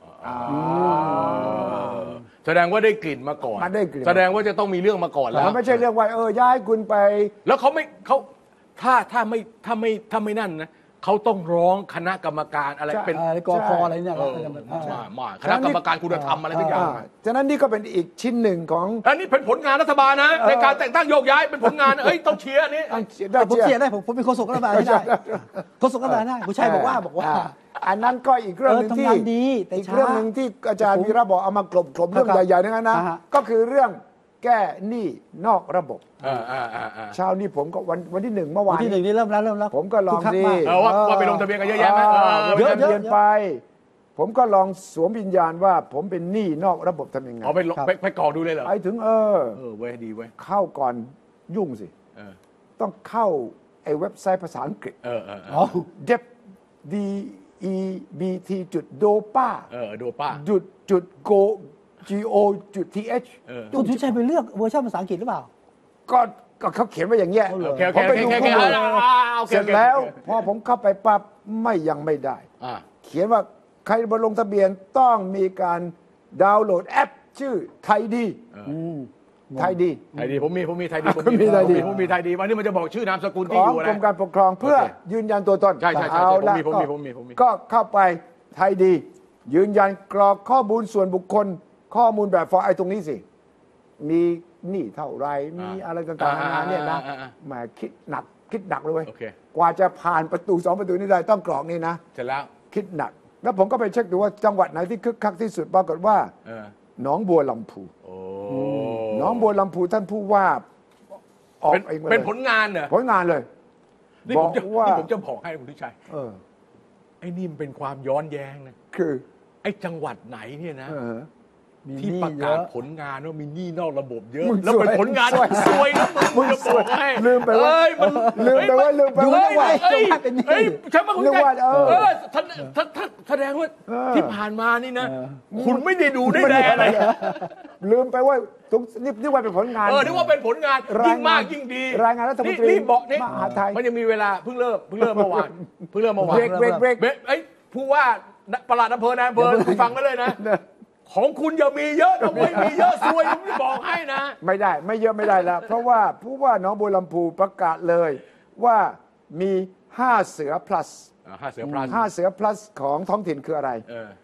แสดงว่าได้กลิ่นมาก่อนมันได้กลิ่นแสดงว่าจะต้องมีเรื่องมาก่อนแล้วมันไม่ใช่เรื่องว่าเออย้ายคุณไปแล้วเขาไม่เขาถ้าถ้าไม่ถ้าไม่ถ้าไม่นั่นนะเขาต้องร้องคณะกรรมการอะไรใช่เป็นอะไรกอพออะไรเนี่ยเอออ่ามามาคณะกรรมการคุณธรรมอะไรทุกอย่างอ่าฉะนั้นนี่ก็เป็นอีกชิ้นหนึ่งของอันนี้เป็นผลงานรัฐบาลนะในการแต่งตั้งโยกย้ายเป็นผลงานเอ้ยต้องเชียร์อันนี้แต่ผมเขียนได้ผมผมเป็นโฆษกรัฐบาลไม่ได้โฆษกรัฐบาลได้คุณชัยบอกว่าบอกว่าอ่อันนั้นก็อีกเรื่องหนึ่งเออที่ทำงานดีแต่อีกช้าเรื่องหนึ่งที่อาจารย์วีระบอกเอามากลบกลบเรื่องครับใหญ่ๆนั้นนะอ่าฮะก็คือเรื่องแก้หนี้นอกระบบอ่าอ่าอ่าอ่าเช้านี้ผมก็วันวันที่หนึ่งเมื่อวัวาน นที่หนึ่งนี่เริ่มแล้วเริ่มแล้วผมก็ลองคึคัดีมากเออว่าว่าไปลงทะเบียนกันเยอะแยะไหมเออเยอะเยอะเยอะไป ผมก็ลองสวมวิญญาณว่า ผมเป็นหนี้นอกระบบทำยังไงเอาไปลงครับไปไปกรอกดูเลยเหรอไปถึงเออเออเว้ยดีเว้ยเข้าก่อนยุ่งสิเออต้องเข้าไอ้เว็บไซต์ภาษาอังกฤษเออเออเอออ๋อ dep d e b t จุด dopa เออดูป้าจุดจุด go g o จุด th เออคุณสุชัยไปเลือกเวอร์ชันภาษาอังกฤษหรือเปล่าก็ก็เขาเขียนไว้อย่างเงี้ยเอาเหรโอเคโอผเคมโอไปเคดูโอเคข้อมูลอ่าโอเคเสร็จโอเคแล้วพอผมเข้าไปปั๊บไม่ยังไม่ได้อ่าเขียนว่าใครมาลงทะเบียนต้องมีการดาวน์โหลดแอป ชื่อไทยดีอืมไทยดีไทยดีผมมีผมมีไทยดีผมมีไทยดีผมมีไทยดีวันนี้มันจะบอกชื่อนามสกุลขที่ออง ยู่อะไรกรมการปกครองเพื่อโอเคยืนยันตัวตนใช่ใช่ใช่เอาละผมมีก็ผมมีผมมีก็เข้าไปไทยดี ยืนยันกรอกข้อมูลส่วนบุคคล ข้อมูลแบบฟอร์ไอตรงนี้สิ มีหนี้เท่าไรมีอะไรต่างๆนานาเนี่ยนะอ่าอ่าอ่าแหมคิดหนักคิดหนักเลยเว้ยโอเคกว่าจะผ่านประตูสองประตูนี้ได้ต้องกรอกนี่นะเสร็จแล้วคิดหนัก แล้วผมก็ไปเช็คดูว่าจังหวัดไหนที่คึกคักที่สุดปรากฏว่าเออหนองบัวลำพูโอ้หนองบัวลำพูท่านผู้ว่าออกเป็นเองมาเป็นเลยผลงานเหรอผลงานเลยนี่บผอมกจะว่านี่ผมจะบอกให้คุณทิชัยเออไอ้นี่มันเป็นความย้อนแย้งนะคือไอ้จังหวัดไหนเนี่ยนะเออมีที่หนี้ประเยกาศอะผลงานว่ามีหนี้นอกระบบเยอะมึงแล้วเป็นซวยผลงานซวยซวยนะมึงมึงจะบอกให้ลืมไปว่าเอ้ยมันลืมไปว่าลืมไปว่าเอ้ยจัเอ้ยงหวัดเป็นหนี้เอ้ยใช่ไหมคุณนึกชัยว่าเออเออท่านท่านท่านแสดงว่าเออที่ผ่านมานี่นะเออคุณไม่ได้ดูได้แลอะไรลืมไปว่าทุกนี่นี่ว่าเป็นผลงานเออนึกว่าเป็นผลงานรายงานยิ่งมากยิ่งดีรายงานรัฐมนตรีนี่บอกนี่มหาดไทยมันยังมีเวลาเพิ่งเริ่มเพิ่งเริ่มเมื่อวานเพิ่งเริ่มเมื่อวานเบรกเบรกเบรกเบรกไอ้ยผู้ว่าประหลัดอำเภอนายอำเภอฟังกันเลยนะ ของคุณอย่ามีเยอะนะเว้ยมีเยอะซวยผมจะบอกให้นะไม่ได้ไม่เยอะไม่ได้แล้ว เพราะว่าผู้ว่าหนองบัวลำพูประกาศเลยว่ามีห้าเสือ plus อ่าห้าเสือพลาสห้าเสือ plus ของท้องถิ่นคืออะไรเออก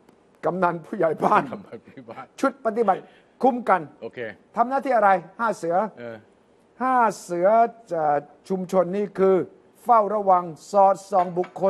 ำนันผู้ใหญ่บ้านทำแบบที่บ้านชุดปฏิบัติคุ้มกันโอเคทำหน้าที่อะไรห้าเสือเออห้าเสือจะชุมชนนี่คือ เฝ้าระวังสอดส่องบุคคล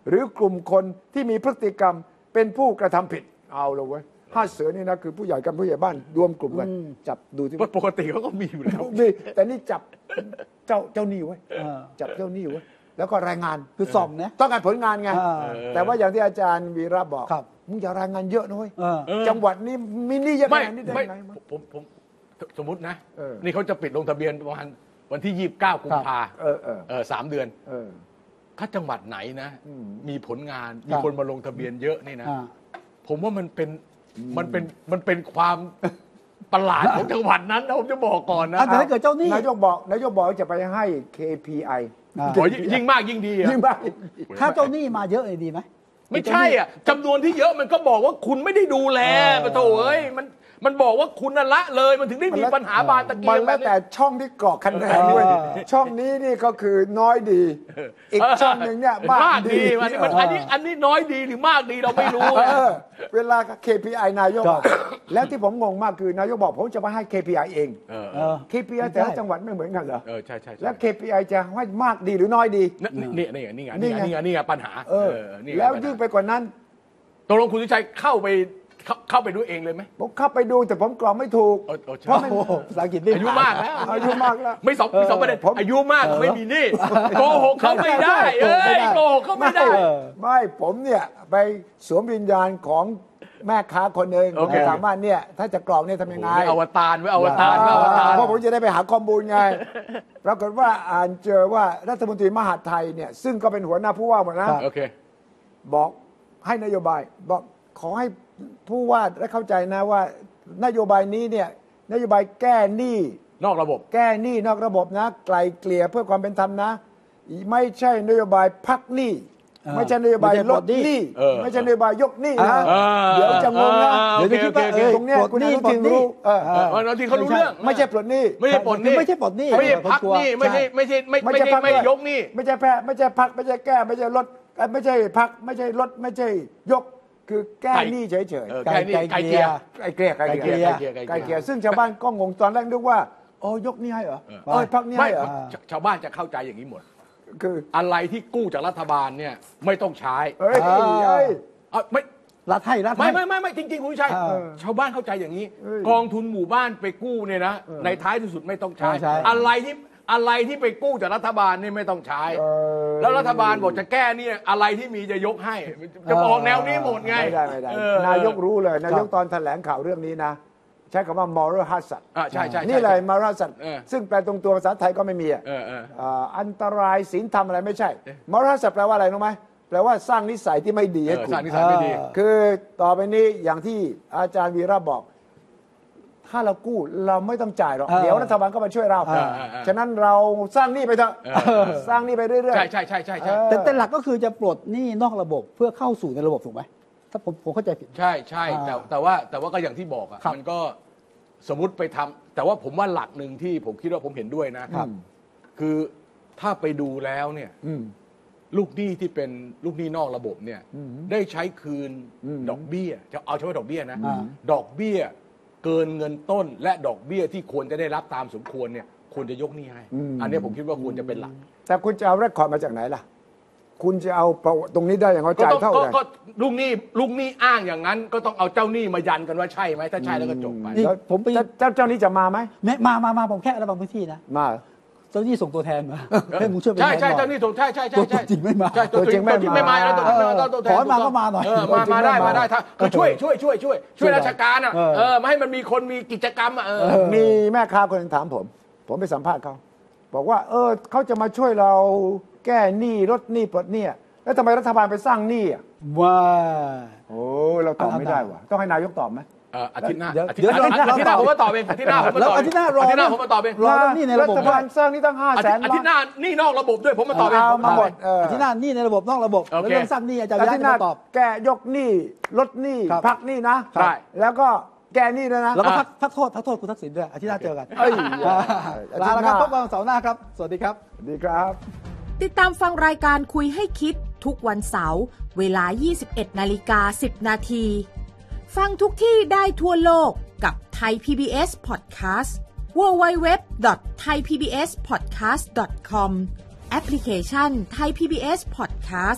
หรือกลุ่มคนที่มีพฤติกรรมเป็นผู้กระทำผิดเอาเลยเว้ยห้าเสือนี่นะคือผู้ใหญ่กับผู้ใหญ่บ้านรวมกลุ่มกันจับดูที่ปกติเขาก็มีอยู่แล้วมีแต่นี่จับเจ้าเจ้าหนี้ไว้จับเจ้าหนี้ไว้แล้วก็รายงานคือสอบนะต้องการผลงานไงแต่ว่าอย่างที่อาจารย์วีระบอกมึงอย่ารายงานเยอะน้อยจังหวัดนี้มีหนี้เยอะขนาดนี้ได้ไงผมผมสมมตินะนี่เขาจะปิดลงทะเบียนประมาณวันที่ยี่สิบเก้ากุมภาเออเออสามเดือนถ้าจังหวัดไหนนะมีผลงานมีคนมาลงทะเบียนเยอะนี่นะผมว่ามันเป็นมันเป็นมันเป็นความประหลาดของจังหวัดนั้นนะผมจะบอกก่อนนะแต่ถ้าเกิดเจ้าหนี้นายกบอกนายกบอกจะไปให้ เค พี ไอยิ่งมากยิ่งดียิ่งมากถ้าเจ้าหนี้มาเยอะเลยดีไหมไม่ใช่อ่ะจำนวนที่เยอะมันก็บอกว่าคุณไม่ได้ดูแลปะโถเอ้ยมันมันบอกว่าคุณน่ะละเลยมันถึงได้มีปัญหาบานตะเกียงมันแล้วแต่ช่องที่กรอกคะแนนด้วยช่องนี้นี่ก็คือน้อยดีอีกช่องหนึ่งเนี่ยมากดีมันอันนี้อันนี้น้อยดีหรือมากดีเราไม่รู้เวลา เค พี ไอ นายกแล้วที่ผมงงมากคือนายกบอกผมจะมาให้ เค พี ไอ เอง เค พี ไอ แต่ละจังหวัดไม่เหมือนกันเหรอเออใช่ใช่แล้ว เค พี ไอ จะให้มากดีหรือน้อยดีนี่นี่นี่ไงนี่ไงนี่ไงนี่ไงปัญหาแล้วยิ่งไปกว่านั้นตกลงคุณสุชัยเข้าไปเข้าไปดูเองเลยไหมผมเข้าไปดูแต่ผมกรอกไม่ถูกเพราะภาษาอังกฤษอายุมากแล้วอายุมากแล้วไม่สองสองประเด็นอายุมากไม่มีนี่โกหกเขาไม่ได้เอ้ยโกหกเขาไม่ได้ไม่ผมเนี่ยไปสวมวิญญาณของแม่ค้าคนหนึ่งผมถามว่าเนี่ยถ้าจะกรอกเนี่ยทำยังไงอวตารไว้อวตารอวตารเพราะผมจะได้ไปหาข้อมูลไงปรากฏว่าอ่านเจอว่ารัฐมนตรีมหาดไทยเนี่ยซึ่งก็เป็นหัวหน้าผู้ว่าหมดนะบอกให้นโยบายบอกขอให้ผู้ว่าได้เข้าใจนะว่านโยบายนี้เนี่ยนโยบายแก้หนี้นอกระบบแก้หนี้นอกระบบนะไกลเกลี่ยเพื่อความเป็นธรรมนะไม่ใช่นโยบายพักหนี้ไม่ใช่นโยบายลดหนี้ไม่ใช่นโยบายยกหนี้นะเดี๋ยวจะงงนะเดี๋ยวจะคิดว่าตรงเนี้ยคุณอนุทินรู้เออที่เขารู้เรื่องไม่ใช่ปลดหนี้ไม่ใช่ปลดหนี้ไม่ใช่ปลดหนี้ไม่ใช่พักหนี้ไม่ใช่ไม่ใช่ไม่ไม่ใช่ไม่ยกหนี้ไม่ใช่แพ้ไม่ใช่พักไม่ใช่แก้ไม่ใช่ลดไม่ใช่พักไม่ใช่ลดไม่ใช่ยกคือแก้หนี้เฉยๆไก่ไก่เกลี่ยไก่เกลี่ยไก่เกลี่ยไก่เกลี่ยซึ่งชาวบ้านก็งงตอนแรกนึกว่าโอ้ยกหนี้ให้เหรอเอ้ยพักหนี้ให้เหรอชาวบ้านจะเข้าใจอย่างนี้หมดคืออะไรที่กู้จากรัฐบาลเนี่ยไม่ต้องใช้เอ้ยเอ้ยไม่รัฐให้รัฐไม่ไม่ไม่ไม่จริงๆคุณชัยชาวบ้านเข้าใจอย่างนี้กองทุนหมู่บ้านไปกู้เนี่ยนะในท้ายที่สุดไม่ต้องใช้อะไรที่อะไรที่ไปกู้จากรัฐบาลนี่ไม่ต้องใช้แล้วรัฐบาลบอกจะแก้นี่อะไรที่มีจะยกให้จะออกแนวนี้หมดไงไม่ได้ไม่ได้นายกรู้เลยนายกตอนแถลงข่าวเรื่องนี้นะใช้คำว่า moral hazard อ่าใช่ใช่นี่เลย moral hazard ซึ่งแปลตรงตัวภาษาไทยก็ไม่มีอ่ะอันตรายศีลธรรมอะไรไม่ใช่ moral hazard แปลว่าอะไรรู้ไหมแปลว่าสร้างนิสัยที่ไม่ดีให้คุณสร้างนิสัยไม่ดีคือต่อไปนี้อย่างที่อาจารย์วีระบอกถ้าเรากู้เราไม่ต้องจ่ายหรอกเดี๋ยวรัฐบาลก็มาช่วยเราฉะนั้นเราสร้างหนี้ไปเถอะสร้างหนี้ไปเรื่อยๆใช่ใช่ใช่ใช่แต่แต่หลักก็คือจะปลดหนี้นอกระบบเพื่อเข้าสู่ในระบบถูกไหมถ้าผมผมเข้าใจผิดใช่ใช่แต่แต่ว่าแต่ว่าก็อย่างที่บอกอ่ะมันก็สมมุติไปทำแต่ว่าผมว่าหลักหนึ่งที่ผมคิดว่าผมเห็นด้วยนะคือถ้าไปดูแล้วเนี่ยลูกหนี้ที่เป็นลูกหนี้นอกระบบเนี่ยได้ใช้คืนดอกเบี้ยจะเอาเฉพาะดอกเบี้ยนะดอกเบี้ยเกินเงินต้นและดอกเบี้ยที่ควรจะได้รับตามสมควรเนี่ยควรจะยกหนี้ให้อันนี้ผมคิดว่าควรจะเป็นหลักแต่คุณจะเอาเรคคอร์ดมาจากไหนล่ะคุณจะเอาตรงนี้ได้อย่างไรจ่ายเท่าไหร่ก็ลูกหนี้ลูกหนี้อ้างอย่างนั้นก็ต้องเอาเจ้าหนี้มายันกันว่าใช่ไหมถ้าใช่แล้วก็จบไปผมเจ้าเจ้าหนี้จะมาไหมมามามาผมแค่ระบางพื้นที่นะมาเจ้าหนี้ส่งตัวแทนมาให้ผมช่วยไปใช่ใช่เจ้าหนี้ส่งใช่ใช่ใช่ตัวจริงไม่มาตัวจริงไม่มาแล้วตัวถอนมาก็มาหน่อยมามาได้มาได้คือช่วยช่วยช่วยช่วยช่วยราชการอ่ะเออไม่ให้มันมีคนมีกิจกรรมอ่ะมีแม่ค้าคนนึงถามผมผมไปสัมภาษณ์เขาบอกว่าเออเขาจะมาช่วยเราแก้หนี้ลดหนี้ปลดหนี้แล้วทำไมรัฐบาลไปสร้างหนี้อ่ะว้าโอ้เราตอบไม่ได้ว่ะต้องให้นายกตอบไหมอาทิตย์หน้าอาทิตย์หน้าอาทิตย์หน้าผมมาตอบเองอาทิตย์หน้าผมมาตอบอาทิตย์หน้ารออาทิตย์หน้าผมมาตอบเองรอนี่ในระบบรัฐบาลสร้างนี่ตั้งห้าแสนอาทิตย์หน้านี่นอกระบบด้วยผมมาตอบเองมาหมดอาทิตย์หน้านี่ในระบบนอกระบบแล้วเรื่องสร้างนี่อาจารย์ยักษ์ตอบแก้ยกหนี้ลดหนี้พักหนี้นะใช่แล้วก็แก้หนี้ด้วยนะแล้วก็พักพักโทษพักโทษคุณทักษิณด้วยอาทิตย์หน้าเจอกันลาแล้วครับพบกันเสาร์หน้าครับสวัสดีครับสวัสดีครับติดตามฟังรายการคุยให้คิดทุกวันเสาร์เวลา ยี่สิบเอ็ดนาฬิกาสิบนาทีฟังทุกที่ได้ทั่วโลกกับ Thai พี บี เอส Podcastดับเบิลยู ดับเบิลยู ดับเบิลยู ดอท ไทยพีบีเอสพอดแคสต์ ดอท คอม แอปพลิเคชัน Thai พี บี เอส Podcast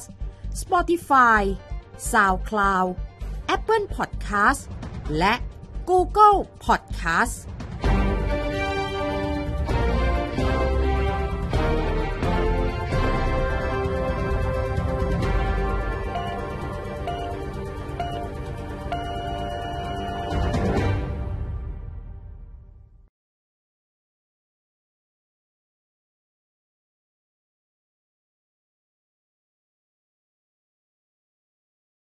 Spotify SoundCloud Apple Podcast และ Google Podcast